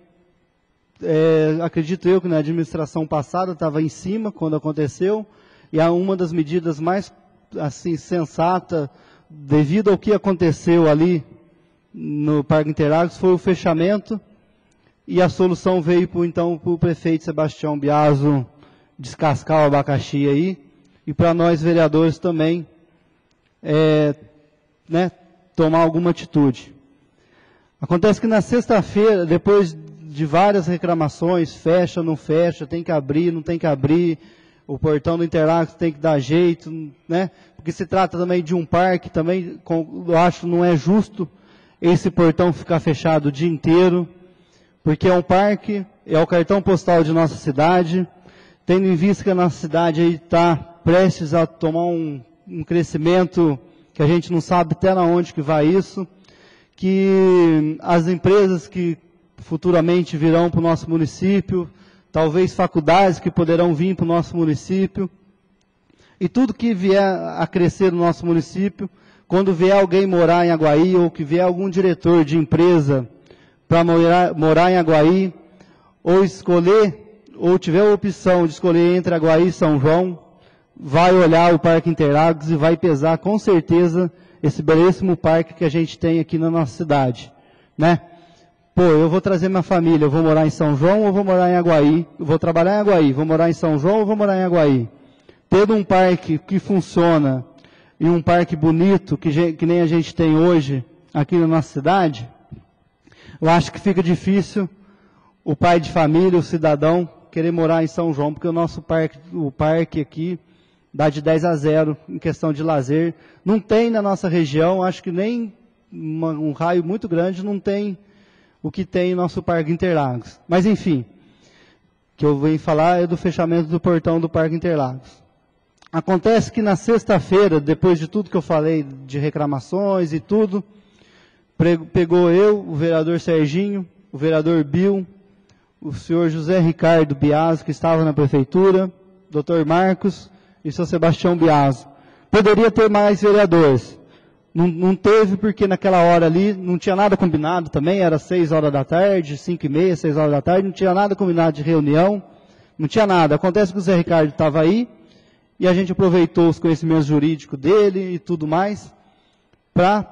é, acredito eu que na administração passada estava em cima quando aconteceu, e a uma das medidas mais, assim, sensata, devido ao que aconteceu ali no Parque Interlagos, foi o fechamento, e a solução veio, pro, então, para o prefeito Sebastião Biaso descascar o abacaxi aí, e para nós vereadores também, é, né, tomar alguma atitude. Acontece que na sexta-feira, depois de várias reclamações, fecha, não fecha, tem que abrir, não tem que abrir, o portão do Interlagos tem que dar jeito, né, porque se trata também de um parque, também, eu acho não é justo esse portão ficar fechado o dia inteiro, porque é um parque, é o cartão postal de nossa cidade, tendo em vista que a nossa cidade aí está prestes a tomar um, um crescimento que a gente não sabe até onde que vai isso, que as empresas que futuramente virão para o nosso município, talvez faculdades que poderão vir para o nosso município, e tudo que vier a crescer no nosso município, quando vier alguém morar em Aguaí, ou que vier algum diretor de empresa para morar, morar em Aguaí, ou escolher, ou tiver a opção de escolher entre Aguaí e São João, vai olhar o Parque Interlagos e vai pesar com certeza esse belíssimo parque que a gente tem aqui na nossa cidade, né? Pô, eu vou trazer minha família, eu vou morar em São João ou vou morar em Aguaí? Eu vou trabalhar em Aguaí, vou morar em São João ou vou morar em Aguaí? Tendo um parque que funciona e um parque bonito, que, que nem a gente tem hoje aqui na nossa cidade, eu acho que fica difícil o pai de família, o cidadão, querer morar em São João, porque o nosso parque, o parque aqui, dá de dez a zero em questão de lazer. Não tem na nossa região, acho que nem uma, um raio muito grande, não tem o que tem no nosso Parque Interlagos. Mas enfim, o que eu venho falar é do fechamento do portão do Parque Interlagos. Acontece que na sexta-feira, depois de tudo que eu falei de reclamações e tudo, pegou eu, o vereador Serginho, o vereador Bill, o senhor José Ricardo Biaso, que estava na prefeitura, doutor Marcos, e seu Sebastião Biaso. Poderia ter mais vereadores. Não, não teve porque naquela hora ali não tinha nada combinado também, era seis horas da tarde, cinco e meia, seis horas da tarde, não tinha nada combinado de reunião, não tinha nada. Acontece que o Zé Ricardo estava aí e a gente aproveitou os conhecimentos jurídicos dele e tudo mais para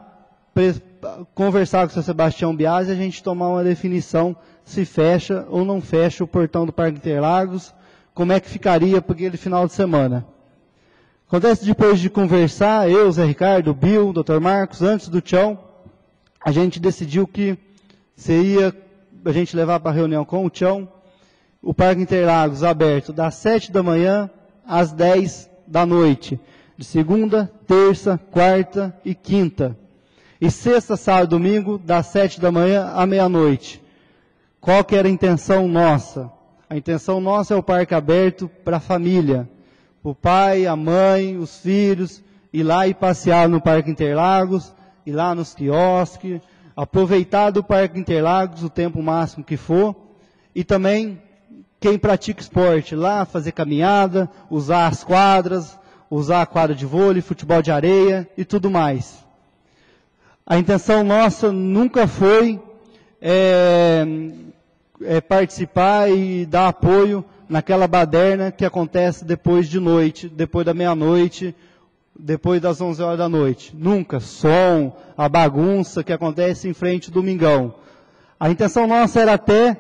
conversar com o seu Sebastião Biaso e a gente tomar uma definição se fecha ou não fecha o portão do Parque Interlagos, como é que ficaria para aquele final de semana. Acontece depois de conversar, eu, Zé Ricardo, Bill, doutor Marcos, antes do tchau, a gente decidiu que seria a gente levar para a reunião com o Tião. O Parque Interlagos aberto das sete da manhã às dez da noite, de segunda, terça, quarta e quinta. E sexta, sábado e domingo, das sete da manhã à meia-noite. Qual que era a intenção nossa? A intenção nossa é o parque aberto para a família, o pai, a mãe, os filhos, ir lá e passear no Parque Interlagos, ir lá nos quiosques, aproveitar do Parque Interlagos o tempo máximo que for, e também quem pratica esporte, lá fazer caminhada, usar as quadras, usar a quadra de vôlei, futebol de areia e tudo mais. A intenção nossa nunca foi é, é, participar e dar apoio naquela baderna que acontece depois de noite, depois da meia-noite, depois das onze horas da noite. Nunca. Som, a bagunça que acontece em frente do Domingão. A intenção nossa era até,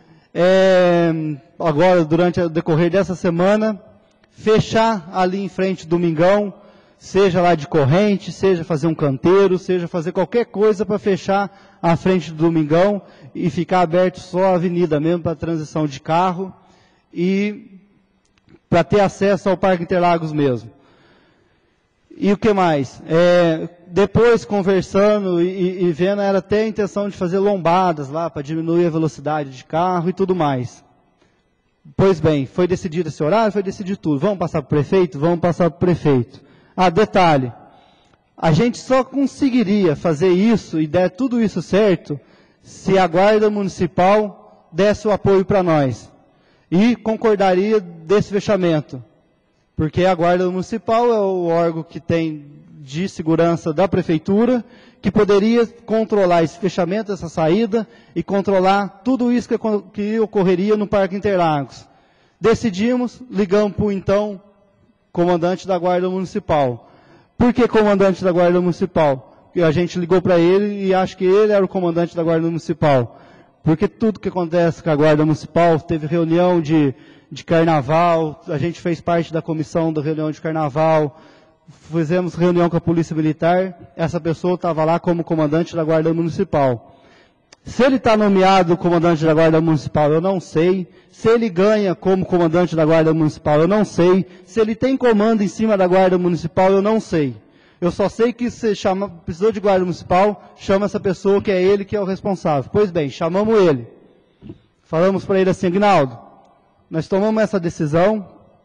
é, agora, durante o decorrer dessa semana, fechar ali em frente do Domingão, seja lá de corrente, seja fazer um canteiro, seja fazer qualquer coisa para fechar a frente do Domingão e ficar aberto só a avenida mesmo para transição de carro e para ter acesso ao Parque Interlagos mesmo. E o que mais? É, depois, conversando e, e vendo, era até a intenção de fazer lombadas lá, para diminuir a velocidade de carro e tudo mais. Pois bem, foi decidido esse horário, foi decidido tudo. Vamos passar para o prefeito? Vamos passar para o prefeito. Ah, detalhe, a gente só conseguiria fazer isso e der tudo isso certo se a Guarda Municipal desse o apoio para nós. E concordaria desse fechamento. Porque a Guarda Municipal é o órgão que tem de segurança da Prefeitura, que poderia controlar esse fechamento, essa saída, e controlar tudo isso que, que ocorreria no Parque Interlagos. Decidimos, ligamos para o então comandante da Guarda Municipal. Por que comandante da Guarda Municipal? Porque a gente ligou para ele e acho que ele era o comandante da Guarda Municipal. Porque tudo que acontece com a Guarda Municipal, teve reunião de... de carnaval, a gente fez parte da comissão da reunião de carnaval, fizemos reunião com a Polícia Militar, essa pessoa estava lá como comandante da Guarda Municipal. Se ele está nomeado comandante da Guarda Municipal, eu não sei. Se ele ganha como comandante da Guarda Municipal, eu não sei. Se ele tem comando em cima da Guarda Municipal, eu não sei. Eu só sei que se chama, precisou de Guarda Municipal, chama essa pessoa que é ele que é o responsável. Pois bem, chamamos ele. Falamos para ele assim, Aguinaldo, nós tomamos essa decisão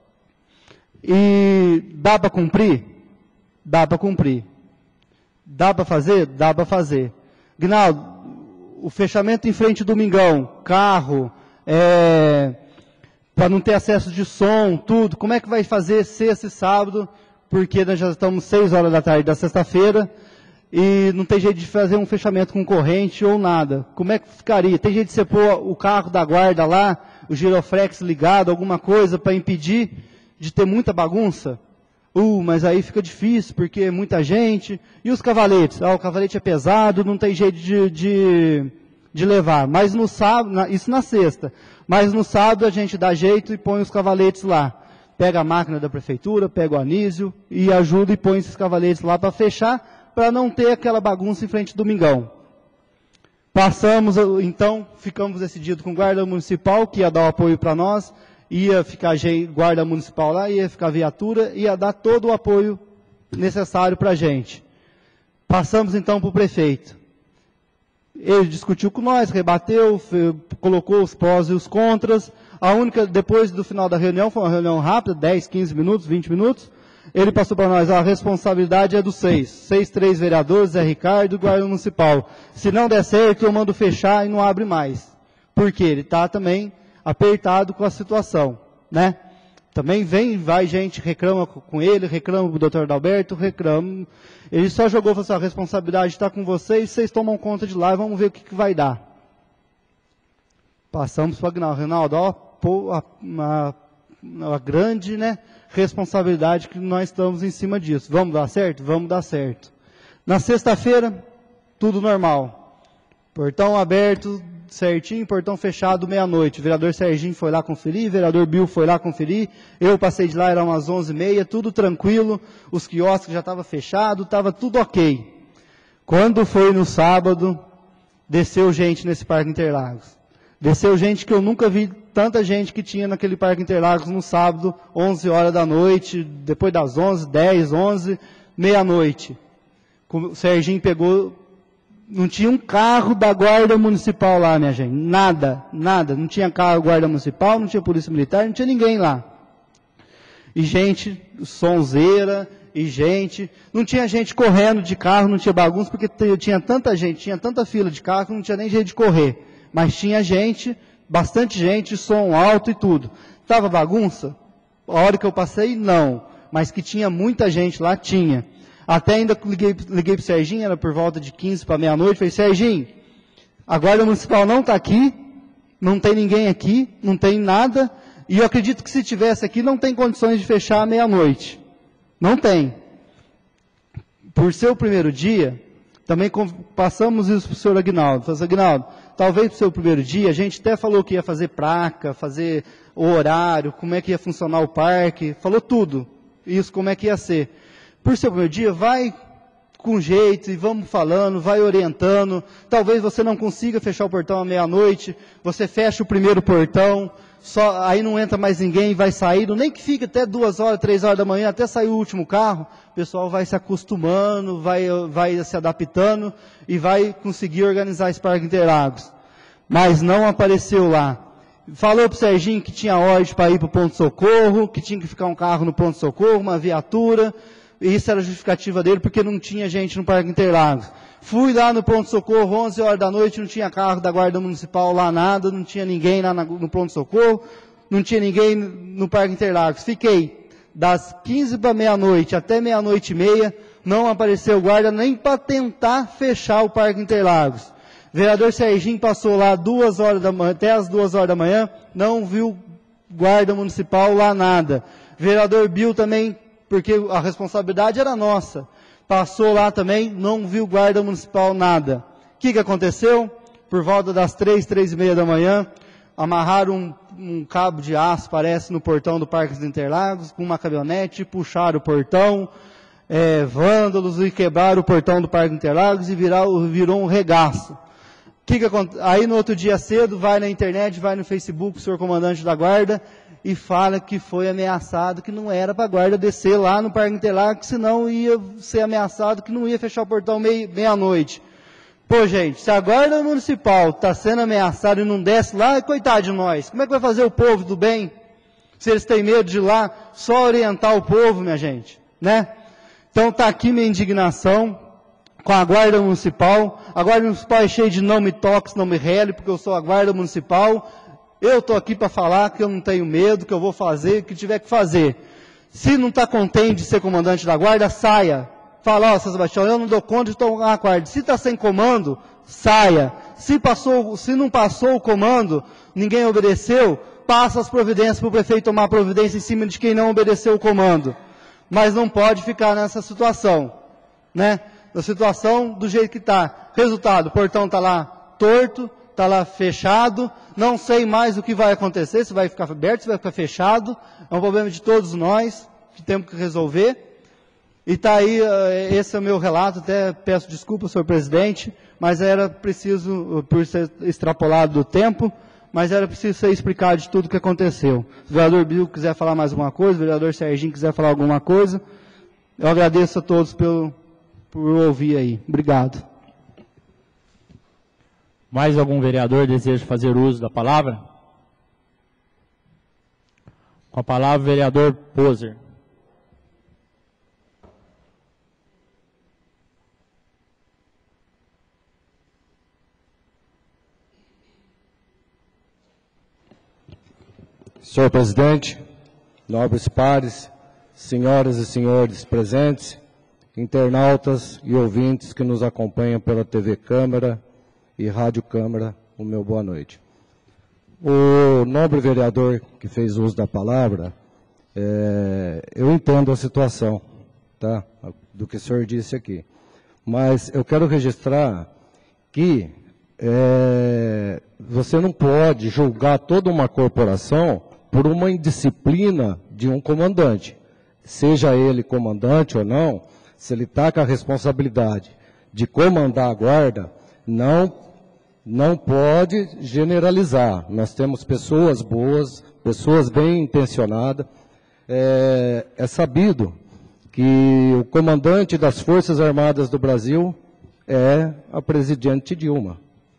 e dá para cumprir? Dá para cumprir. Dá para fazer? Dá para fazer. Aguinaldo, o fechamento em frente do Domingão, carro, é, para não ter acesso de som, tudo, como é que vai fazer sexta e sábado? Porque nós já estamos seis horas da tarde da sexta-feira e não tem jeito de fazer um fechamento com corrente ou nada. Como é que ficaria? Tem jeito de você pôr o carro da guarda lá, o giroflex ligado, alguma coisa para impedir de ter muita bagunça? Uh, mas aí fica difícil, porque é muita gente. E os cavaletes? Ah, o cavalete é pesado, não tem jeito de, de, de levar. Mas no sábado, na, isso na sexta. Mas no sábado a gente dá jeito e põe os cavaletes lá. Pega a máquina da prefeitura, pega o Anísio e ajuda e põe esses cavaletes lá para fechar, para não ter aquela bagunça em frente do Domingão. Passamos, então, ficamos decididos com guarda municipal, que ia dar o apoio para nós, ia ficar guarda municipal lá, ia ficar viatura, ia dar todo o apoio necessário para a gente. Passamos, então, para o prefeito. Ele discutiu com nós, rebateu, colocou os prós e os contras. A única, depois do final da reunião, foi uma reunião rápida, dez, quinze minutos, vinte minutos, ele passou para nós, a responsabilidade é dos seis. Seis, três vereadores, Zé Ricardo e Guarda Municipal. Se não der certo, eu mando fechar e não abre mais. Por quê? Ele está também apertado com a situação, né? Também vem, vai gente, reclama com ele, reclama com o doutor Adalberto, reclama. Ele só jogou, falou assim, a responsabilidade está com vocês, vocês tomam conta de lá e vamos ver o que, que vai dar. Passamos para o Aguinaldo. Reinaldo, ó, a, a, a grande, né, responsabilidade que nós estamos em cima disso. Vamos dar certo? Vamos dar certo. Na sexta-feira, tudo normal. Portão aberto, certinho, portão fechado, meia-noite. O vereador Serginho foi lá conferir, o vereador Bill foi lá conferir, eu passei de lá, era umas onze e meia, tudo tranquilo, os quiosques já estavam fechados, estava tudo ok. Quando foi no sábado, desceu gente nesse Parque Interlagos. Desceu gente que eu nunca vi, tanta gente que tinha naquele Parque Interlagos no sábado, onze horas da noite, depois das onze, dez, onze, meia-noite. O Serginho pegou, não tinha um carro da Guarda Municipal lá, minha gente, nada, nada, não tinha carro da Guarda Municipal, não tinha Polícia Militar, não tinha ninguém lá. E gente sonzeira, e gente, não tinha gente correndo de carro, não tinha bagunça, porque tinha tanta gente, tinha tanta fila de carro que não tinha nem jeito de correr. Mas tinha gente, bastante gente, som alto e tudo. Estava bagunça? A hora que eu passei, não. Mas que tinha muita gente lá, tinha. Até ainda liguei, liguei para o Serginho, era por volta de quinze para meia-noite, falei, Serginho, a Guarda Municipal não está aqui, não tem ninguém aqui, não tem nada, e eu acredito que se tivesse aqui, não tem condições de fechar à meia-noite. Não tem. Por ser o primeiro dia, também passamos isso para o senhor Aguinaldo. Falei, Aguinaldo, talvez para o seu primeiro dia, a gente até falou que ia fazer placa, fazer o horário, como é que ia funcionar o parque, falou tudo, isso como é que ia ser. Por ser o primeiro dia, vai com jeito e vamos falando, vai orientando, talvez você não consiga fechar o portão à meia-noite, você fecha o primeiro portão, só, aí não entra mais ninguém, vai sair, nem que fique até duas horas, três horas da manhã, até sair o último carro, o pessoal vai se acostumando, vai, vai se adaptando e vai conseguir organizar esse Parque Interlagos. Mas não apareceu lá. Falou para o Serginho que tinha ordem para ir para o ponto-socorro, que tinha que ficar um carro no ponto-socorro, uma viatura, e isso era a justificativa dele, porque não tinha gente no Parque Interlagos. Fui lá no pronto-socorro, onze horas da noite, não tinha carro da Guarda Municipal lá, nada, não tinha ninguém lá no pronto-socorro, não tinha ninguém no Parque Interlagos. Fiquei das quinze para meia-noite até meia-noite e meia, não apareceu guarda nem para tentar fechar o Parque Interlagos. Vereador Serginho passou lá duas horas da manhã, até as duas horas da manhã, não viu Guarda Municipal lá nada. Vereador Bill também, porque a responsabilidade era nossa. Passou lá também, não viu Guarda Municipal nada. O que, que aconteceu? Por volta das três, três e meia da manhã, amarraram um, um cabo de aço, parece, no portão do Parque dos Interlagos, com uma caminhonete, puxaram o portão, é, vândalos, e quebraram o portão do Parque dos Interlagos e virou, virou um regaço. Que que acontece? Aí no outro dia cedo, vai na internet, vai no Facebook, o senhor comandante da Guarda, e fala que foi ameaçado, que não era para a Guarda descer lá no Parque Interlagos, senão ia ser ameaçado, que não ia fechar o portão meia-noite. Pô, gente, se a Guarda Municipal está sendo ameaçada e não desce lá, coitado de nós. Como é que vai fazer o povo do bem? Se eles têm medo de ir lá, só orientar o povo, minha gente, né? Então está aqui minha indignação com a Guarda Municipal. A Guarda Municipal é cheia de não me toques, não me rele, porque eu sou a Guarda Municipal. Eu estou aqui para falar que eu não tenho medo, que eu vou fazer o que tiver que fazer. Se não está contente de ser comandante da Guarda, saia. Fala, ó, oh, Sebastião, eu não dou conta de tomar a Guarda. Se está sem comando, saia. Se, passou, se não passou o comando, ninguém obedeceu, passa as providências para o prefeito tomar providência em cima de quem não obedeceu o comando. Mas não pode ficar nessa situação, né? Na situação do jeito que está. Resultado, o portão está lá torto, está lá fechado, não sei mais o que vai acontecer, se vai ficar aberto, se vai ficar fechado, é um problema de todos nós, que temos que resolver. E está aí, esse é o meu relato, até peço desculpa, senhor presidente, mas era preciso, por ser extrapolado do tempo, mas era preciso ser explicado de tudo o que aconteceu. Se o vereador Bill quiser falar mais alguma coisa, o vereador Serginho quiser falar alguma coisa, eu agradeço a todos pelo, por ouvir aí. Obrigado. Mais algum vereador deseja fazer uso da palavra? Com a palavra, o vereador Poser. Senhor presidente, nobres pares, senhoras e senhores presentes, internautas e ouvintes que nos acompanham pela T V Câmara e Rádio Câmara, o meu boa noite. O nobre vereador que fez uso da palavra, é, eu entendo a situação, tá, do que o senhor disse aqui, mas eu quero registrar que é, você não pode julgar toda uma corporação por uma indisciplina de um comandante, seja ele comandante ou não. Se ele está com a responsabilidade de comandar a guarda, não não pode generalizar. Nós temos pessoas boas, pessoas bem intencionadas. É, é sabido que o comandante das Forças Armadas do Brasil é a presidente Dilma.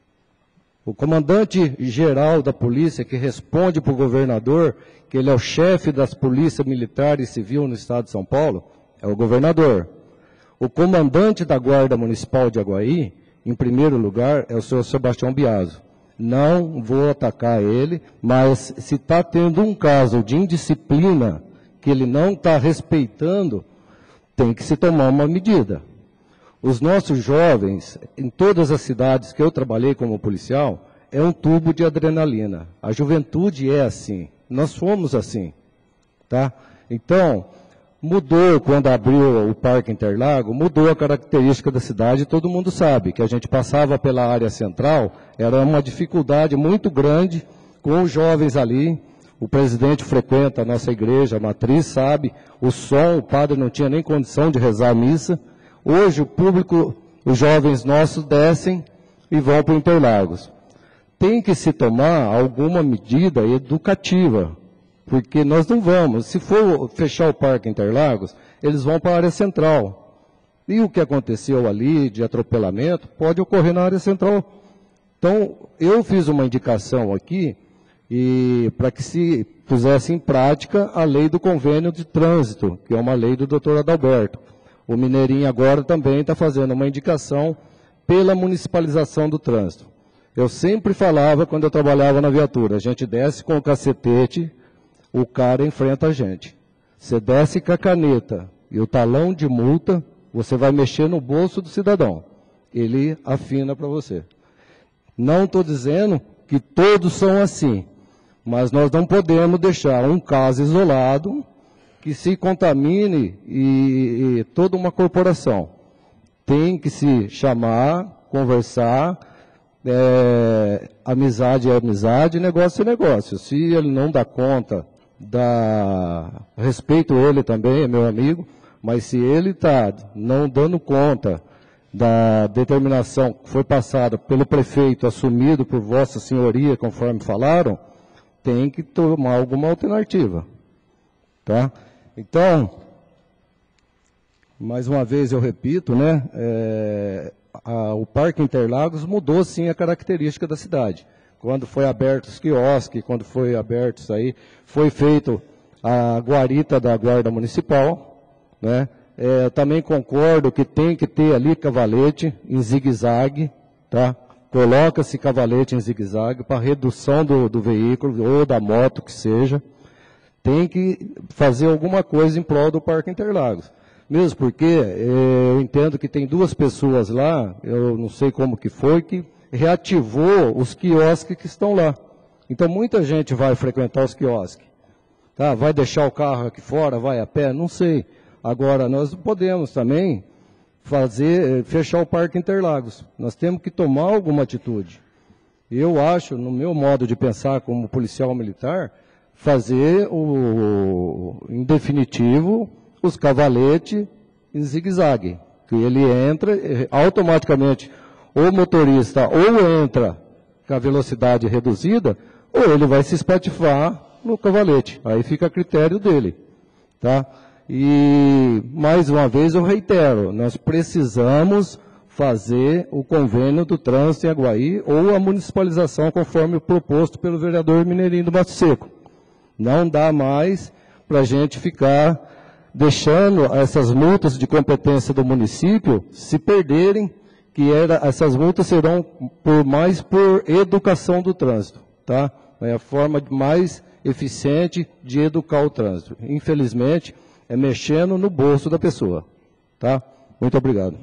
O comandante geral da polícia, que responde para o governador, que ele é o chefe das polícias militar e civil no estado de São Paulo, é o governador. O comandante da Guarda Municipal de Aguaí, em primeiro lugar, é o senhor Sebastião Biaso. Não vou atacar ele, mas se está tendo um caso de indisciplina que ele não está respeitando, tem que se tomar uma medida. Os nossos jovens, em todas as cidades que eu trabalhei como policial, é um tubo de adrenalina. A juventude é assim. Nós fomos assim. Tá? Então, mudou quando abriu o Parque Interlago, mudou a característica da cidade, todo mundo sabe que a gente passava pela área central, era uma dificuldade muito grande com os jovens ali. O presidente frequenta a nossa igreja, a matriz, sabe, o som, o padre não tinha nem condição de rezar a missa. Hoje o público, os jovens nossos descem e vão para o Interlagos. Tem que se tomar alguma medida educativa, porque nós não vamos. Se for fechar o Parque Interlagos, eles vão para a área central. E o que aconteceu ali de atropelamento pode ocorrer na área central. Então, eu fiz uma indicação aqui, e para que se pusesse em prática a lei do convênio de trânsito, que é uma lei do doutor Adalberto. O Mineirinho agora também está fazendo uma indicação pela municipalização do trânsito. Eu sempre falava, quando eu trabalhava na viatura, a gente desce com o cacetete, o cara enfrenta a gente. Você desce com a caneta e o talão de multa, você vai mexer no bolso do cidadão. Ele afina para você. Não estou dizendo que todos são assim, mas nós não podemos deixar um caso isolado que se contamine e, e toda uma corporação. Tem que se chamar, conversar, é, amizade é amizade, negócio é negócio. Se ele não dá conta, da, respeito ele também, é meu amigo, mas se ele está não dando conta da determinação que foi passada pelo prefeito, assumido por Vossa Senhoria, conforme falaram, tem que tomar alguma alternativa. Tá? Então, mais uma vez eu repito, né, é, a, o Parque Interlagos mudou sim a característica da cidade. Quando foi aberto os quiosques, quando foi aberto isso aí, foi feito a guarita da Guarda Municipal, né? É, eu também concordo que tem que ter ali cavalete em zigue-zague, tá? Coloca-se cavalete em zigue-zague para redução do, do veículo ou da moto que seja. Tem que fazer alguma coisa em prol do Parque Interlagos. Mesmo porque é, eu entendo que tem duas pessoas lá, eu não sei como que foi, que reativou os quiosques que estão lá. Então muita gente vai frequentar os quiosques. Tá? Vai deixar o carro aqui fora, vai a pé, não sei. Agora, nós não podemos também fazer, fechar o Parque Interlagos. Nós temos que tomar alguma atitude. Eu acho, no meu modo de pensar como policial militar, fazer, o, em definitivo, os cavaletes em zigue-zague. Que ele entra, automaticamente, o motorista ou entra com a velocidade reduzida, ou ele vai se espatifar no cavalete. Aí fica a critério dele. Tá? E, mais uma vez, eu reitero, nós precisamos fazer o convênio do trânsito em Aguaí ou a municipalização conforme proposto pelo vereador Mineirinho do Mato Seco. Não dá mais para a gente ficar deixando essas multas de competência do município se perderem, que era, essas multas serão por, mais por educação do trânsito. Tá? É a forma mais eficiente de educar o trânsito. Infelizmente, é mexendo no bolso da pessoa. Tá? Muito obrigado.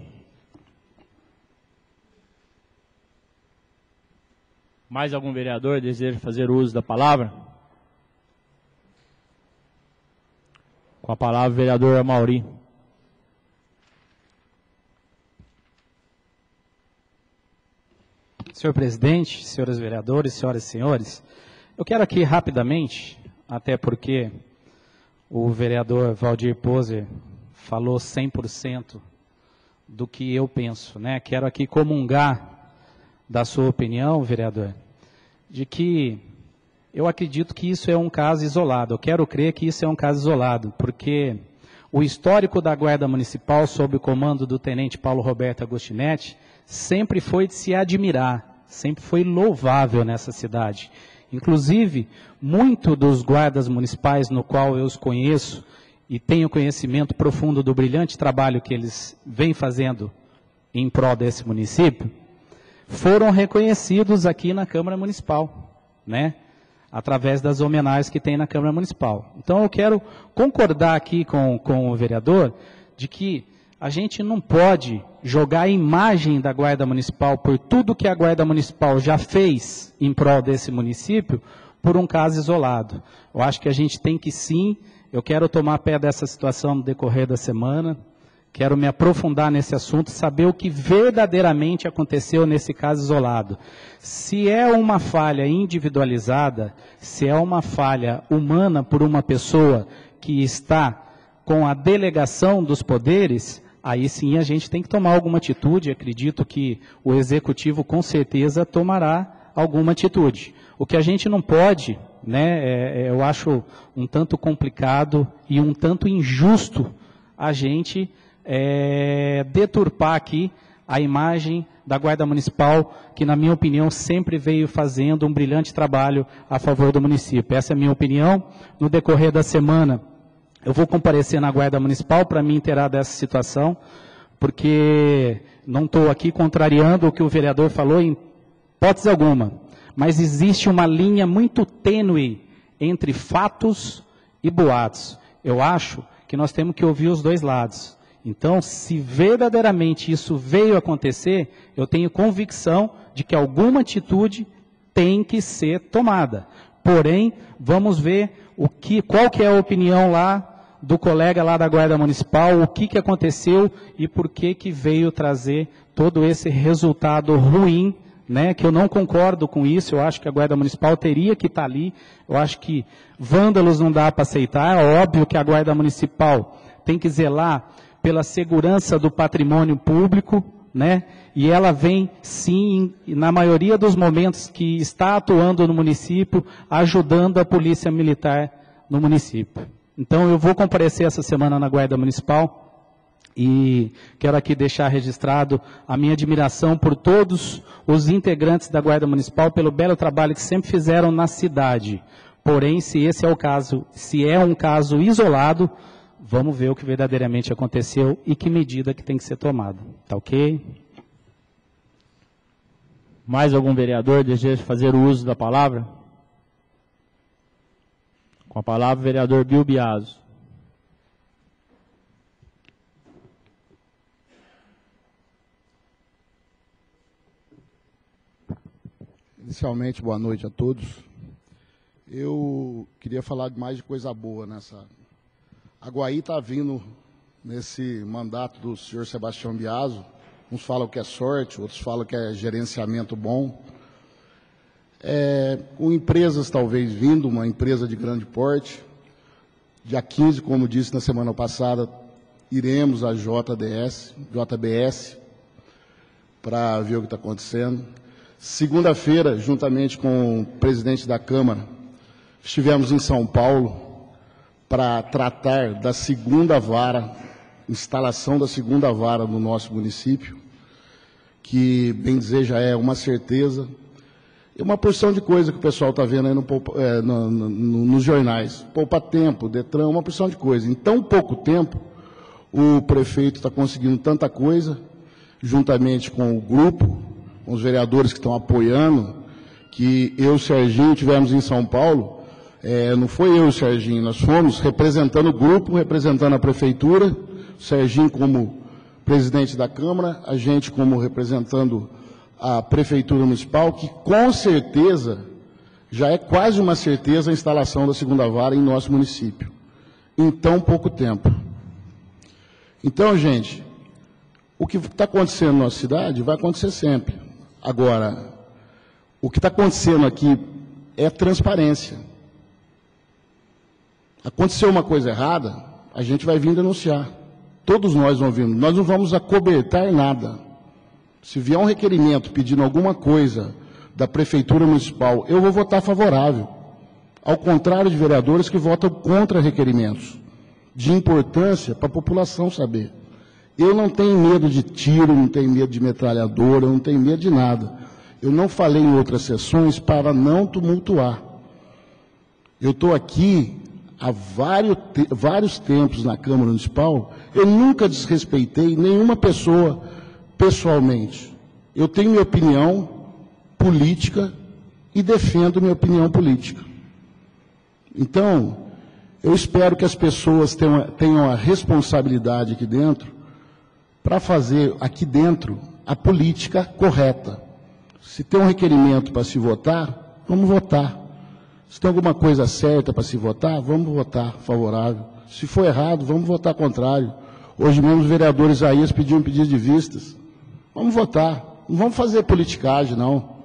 Mais algum vereador deseja fazer uso da palavra? Com a palavra, o vereador Amauri. Senhor presidente, senhores vereadores, senhoras e senhores, eu quero aqui rapidamente, até porque o vereador Valdir Poser falou cem por cento do que eu penso, né? Quero aqui comungar da sua opinião, vereador, de que eu acredito que isso é um caso isolado. Eu quero crer que isso é um caso isolado, porque o histórico da Guarda Municipal, sob o comando do Tenente Paulo Roberto Agostinetti, sempre foi de se admirar, sempre foi louvável nessa cidade. Inclusive, muito dos guardas municipais, no qual eu os conheço, e tenho conhecimento profundo do brilhante trabalho que eles vêm fazendo em prol desse município, foram reconhecidos aqui na Câmara Municipal, né? Através das homenagens que tem na Câmara Municipal. Então eu quero concordar aqui com, com o vereador de que a gente não pode jogar a imagem da Guarda Municipal por tudo que a Guarda Municipal já fez em prol desse município por um caso isolado. Eu acho que a gente tem que sim, eu quero tomar pé dessa situação no decorrer da semana, quero me aprofundar nesse assunto, saber o que verdadeiramente aconteceu nesse caso isolado. Se é uma falha individualizada, se é uma falha humana por uma pessoa que está com a delegação dos poderes, aí sim a gente tem que tomar alguma atitude. Acredito que o Executivo com certeza tomará alguma atitude. O que a gente não pode, né, é, eu acho um tanto complicado e um tanto injusto a gente é, deturpar aqui a imagem da Guarda Municipal, que na minha opinião sempre veio fazendo um brilhante trabalho a favor do município. Essa é a minha opinião. No decorrer da semana, eu vou comparecer na Guarda Municipal para me inteirar dessa situação, porque não estou aqui contrariando o que o vereador falou em hipótese alguma, mas existe uma linha muito tênue entre fatos e boatos. Eu acho que nós temos que ouvir os dois lados. Então, se verdadeiramente isso veio acontecer, eu tenho convicção de que alguma atitude tem que ser tomada. Porém, vamos ver o que, qual que é a opinião lá do colega lá da Guarda Municipal, o que, que aconteceu e por que, que veio trazer todo esse resultado ruim, né, que eu não concordo com isso. Eu acho que a Guarda Municipal teria que estar ali. Eu acho que vândalos não dá para aceitar. É óbvio que a Guarda Municipal tem que zelar pela segurança do patrimônio público, né? E ela vem, sim, na maioria dos momentos que está atuando no município, ajudando a Polícia Militar no município. Então, eu vou comparecer essa semana na Guarda Municipal e quero aqui deixar registrado a minha admiração por todos os integrantes da Guarda Municipal, pelo belo trabalho que sempre fizeram na cidade. Porém, se esse é o caso, se é um caso isolado, vamos ver o que verdadeiramente aconteceu e que medida que tem que ser tomada. Tá ok? Mais algum vereador deseja fazer o uso da palavra? Com a palavra, o vereador Bill Biaso. Inicialmente, boa noite a todos. Eu queria falar de mais de coisa boa nessa... A Guaí está vindo nesse mandato do senhor Sebastião Biaso. Uns falam que é sorte, outros falam que é gerenciamento bom. É, com empresas talvez vindo, uma empresa de grande porte. Dia quinze, como disse na semana passada, iremos à J D S, J B S, para ver o que está acontecendo. Segunda-feira, juntamente com o presidente da Câmara, estivemos em São Paulo para tratar da segunda vara, instalação da segunda vara no nosso município, que, bem dizer, já é uma certeza. E uma porção de coisa que o pessoal está vendo aí no, é, no, no, nos jornais. Poupa tempo, Detran, uma porção de coisa. Em tão pouco tempo, o prefeito está conseguindo tanta coisa, juntamente com o grupo, com os vereadores que estão apoiando, que eu e o Serginho tivemos em São Paulo. É, não foi eu e o Serginho, nós fomos representando o grupo, representando a prefeitura, o Serginho como presidente da Câmara, a gente como representando a prefeitura municipal, que com certeza já é quase uma certeza a instalação da segunda vara em nosso município, em tão pouco tempo. Então, gente, o que está acontecendo na nossa cidade vai acontecer sempre. Agora, o que está acontecendo aqui é transparência. Aconteceu uma coisa errada, a gente vai vir denunciar. Todos nós vamos vir. Nós não vamos acobertar nada. Se vier um requerimento pedindo alguma coisa da Prefeitura Municipal, eu vou votar favorável. Ao contrário de vereadores que votam contra requerimentos de importância para a população saber. Eu não tenho medo de tiro, não tenho medo de metralhadora, não tenho medo de nada. Eu não falei em outras sessões para não tumultuar. Eu estou aqui há vários, te vários tempos na Câmara Municipal, eu nunca desrespeitei nenhuma pessoa pessoalmente. Eu tenho minha opinião política e defendo minha opinião política. Então, eu espero que as pessoas tenham, tenham a responsabilidade aqui dentro para fazer aqui dentro a política correta. Se tem um requerimento para se votar, vamos votar. Se tem alguma coisa certa para se votar, vamos votar favorável. Se for errado, vamos votar contrário. Hoje mesmo os vereadores Isaías pediram um pedido de vistas. Vamos votar. Não vamos fazer politicagem, não.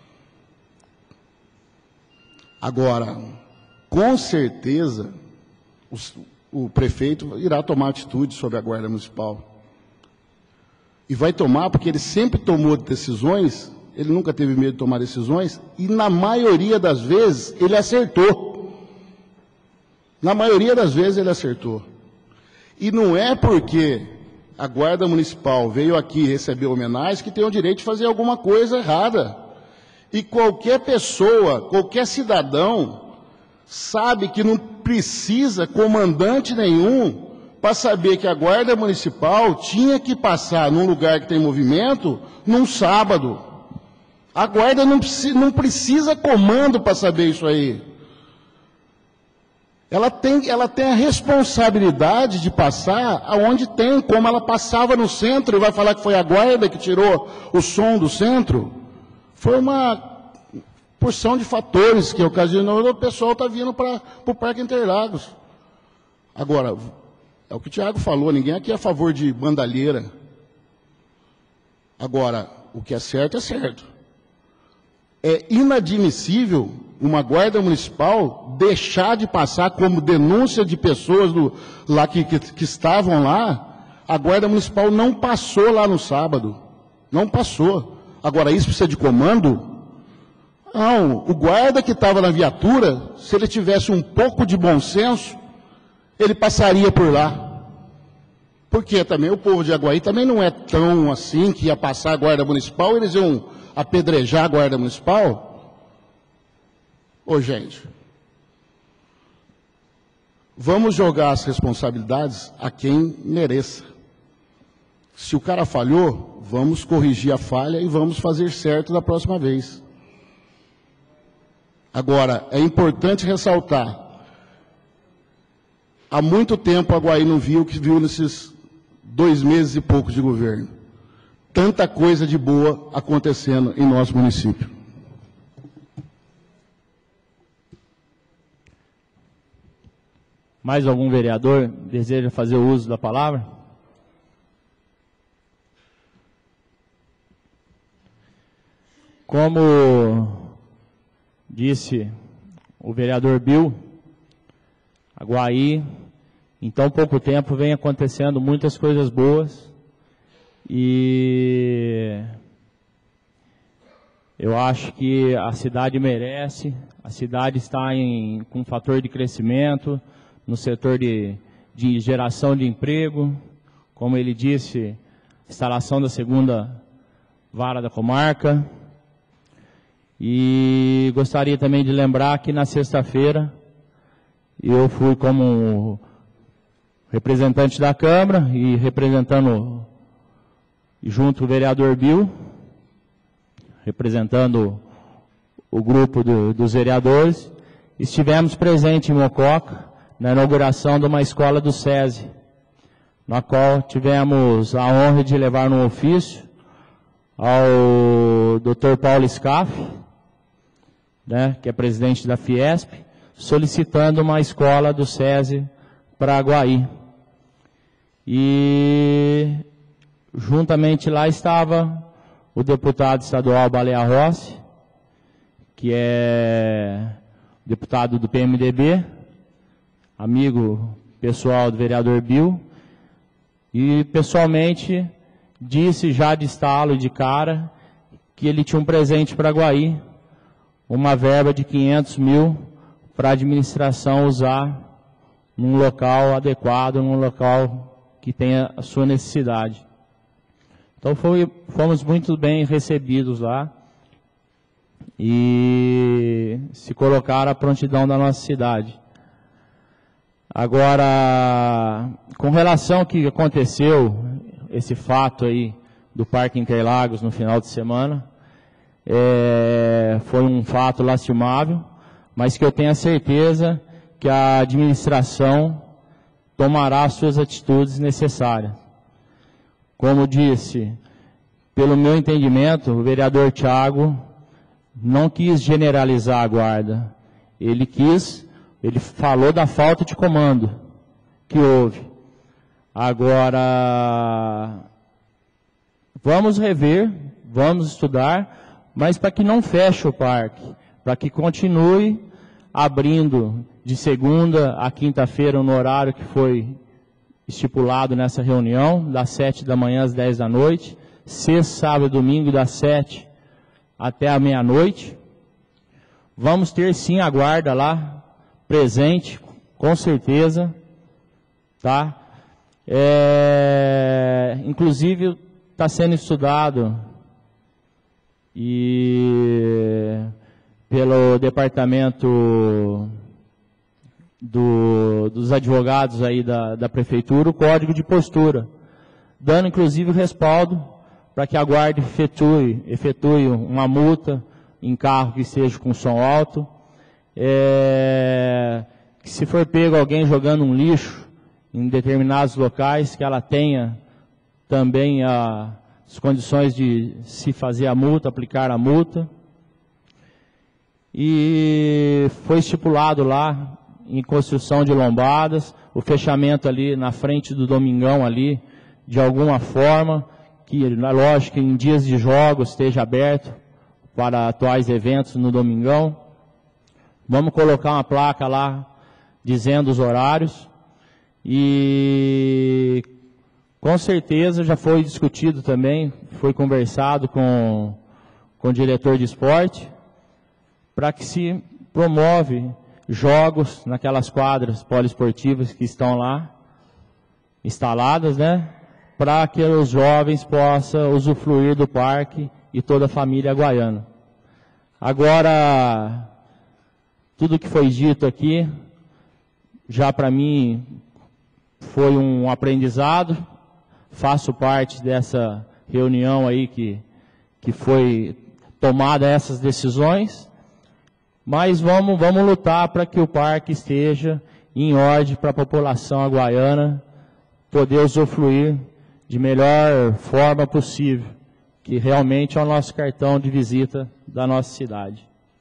Agora, com certeza, os, o prefeito irá tomar atitude sobre a Guarda Municipal. E vai tomar porque ele sempre tomou decisões, ele nunca teve medo de tomar decisões, e na maioria das vezes ele acertou. Na maioria das vezes ele acertou. E não é porque a Guarda Municipal veio aqui receber homenagem que tem o direito de fazer alguma coisa errada. E qualquer pessoa, qualquer cidadão, sabe que não precisa comandante nenhum para saber que a Guarda Municipal tinha que passar num lugar que tem movimento num sábado. A Guarda não precisa, não precisa comando para saber isso aí. Ela tem, ela tem a responsabilidade de passar aonde tem, como ela passava no centro, e vai falar que foi a Guarda que tirou o som do centro. Foi uma porção de fatores que ocasionou o pessoal estar tá vindo para o Parque Interlagos. Agora, é o que o Tiago falou, ninguém aqui é a favor de bandalheira. Agora, o que é certo é certo. É inadmissível uma Guarda Municipal deixar de passar como denúncia de pessoas do, lá que, que, que estavam lá. A Guarda Municipal não passou lá no sábado. Não passou. Agora, isso precisa de comando? Não. O guarda que estava na viatura, se ele tivesse um pouco de bom senso, ele passaria por lá. Porque também o povo de Aguaí também não é tão assim que ia passar a Guarda Municipal, eles iam apedrejar a Guarda Municipal. Ô, gente, vamos jogar as responsabilidades a quem mereça. Se o cara falhou, vamos corrigir a falha e vamos fazer certo da próxima vez. Agora, é importante ressaltar, há muito tempo a Aguaí não viu o que viu nesses dois meses e poucos de governo. Tanta coisa de boa acontecendo em nosso município. Mais algum vereador deseja fazer o uso da palavra? Como disse o vereador Bill, Aguaí, em tão pouco tempo, vem acontecendo muitas coisas boas e eu acho que a cidade merece, a cidade está em, com um fator de crescimento no setor de, de geração de emprego, como ele disse, instalação da segunda vara da comarca. E gostaria também de lembrar que na sexta-feira eu fui como representante da Câmara e representando junto o vereador Bill, representando o grupo do, dos vereadores, estivemos presentes em Mococa na inauguração de uma escola do SESI, na qual tivemos a honra de levar no ofício ao doutor Paulo Scaff, né, que é presidente da Fiesp, solicitando uma escola do SESI para Aguaí. E juntamente lá estava o deputado estadual Baleia Rossi, que é deputado do P M D B, amigo pessoal do vereador Bill, e pessoalmente disse já de estalo e de cara que ele tinha um presente para Guaí, uma verba de quinhentos mil para a administração usar num local adequado, num local que tenha a sua necessidade. Então foi, fomos muito bem recebidos lá e se colocaram à prontidão da nossa cidade. Agora, com relação ao que aconteceu, esse fato aí do Parque Interlagos no final de semana, é, foi um fato lastimável, mas que eu tenho a certeza que a administração tomará as suas atitudes necessárias. Como disse, pelo meu entendimento, o vereador Thiago não quis generalizar a guarda. Ele quis, ele falou da falta de comando que houve. Agora, vamos rever, vamos estudar, mas para que não feche o parque, para que continue abrindo de segunda a quinta-feira no horário que foi estipulado nessa reunião, das sete da manhã às dez da noite, sexta, sábado e domingo das sete até a meia-noite. Vamos ter sim a guarda lá, presente, com certeza, tá? É, inclusive está sendo estudado e pelo departamento do, dos advogados aí da, da prefeitura o código de postura, dando inclusive respaldo para que a guarda efetue, efetue uma multa em carro que esteja com som alto, é, que se for pego alguém jogando um lixo em determinados locais, que ela tenha também a, as condições de se fazer a multa, aplicar a multa. E foi estipulado lá, em construção de lombadas, o fechamento ali na frente do Domingão ali, de alguma forma, que lógico em dias de jogos esteja aberto para atuais eventos no Domingão. Vamos colocar uma placa lá dizendo os horários e com certeza já foi discutido também, foi conversado com, com o diretor de esporte para que se promove jogos naquelas quadras poliesportivas que estão lá instaladas, né, para que os jovens possam usufruir do parque e toda a família guaiana. Agora, tudo que foi dito aqui, já para mim foi um aprendizado, faço parte dessa reunião aí que, que foi tomada essas decisões, mas vamos, vamos lutar para que o parque esteja em ordem para a população aguaiana poder usufruir de melhor forma possível, que realmente é o nosso cartão de visita da nossa cidade.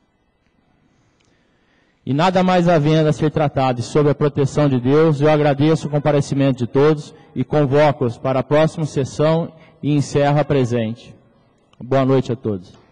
E nada mais havendo a ser tratado sob a proteção de Deus, eu agradeço o comparecimento de todos e convoco-os para a próxima sessão e encerro a presente. Boa noite a todos.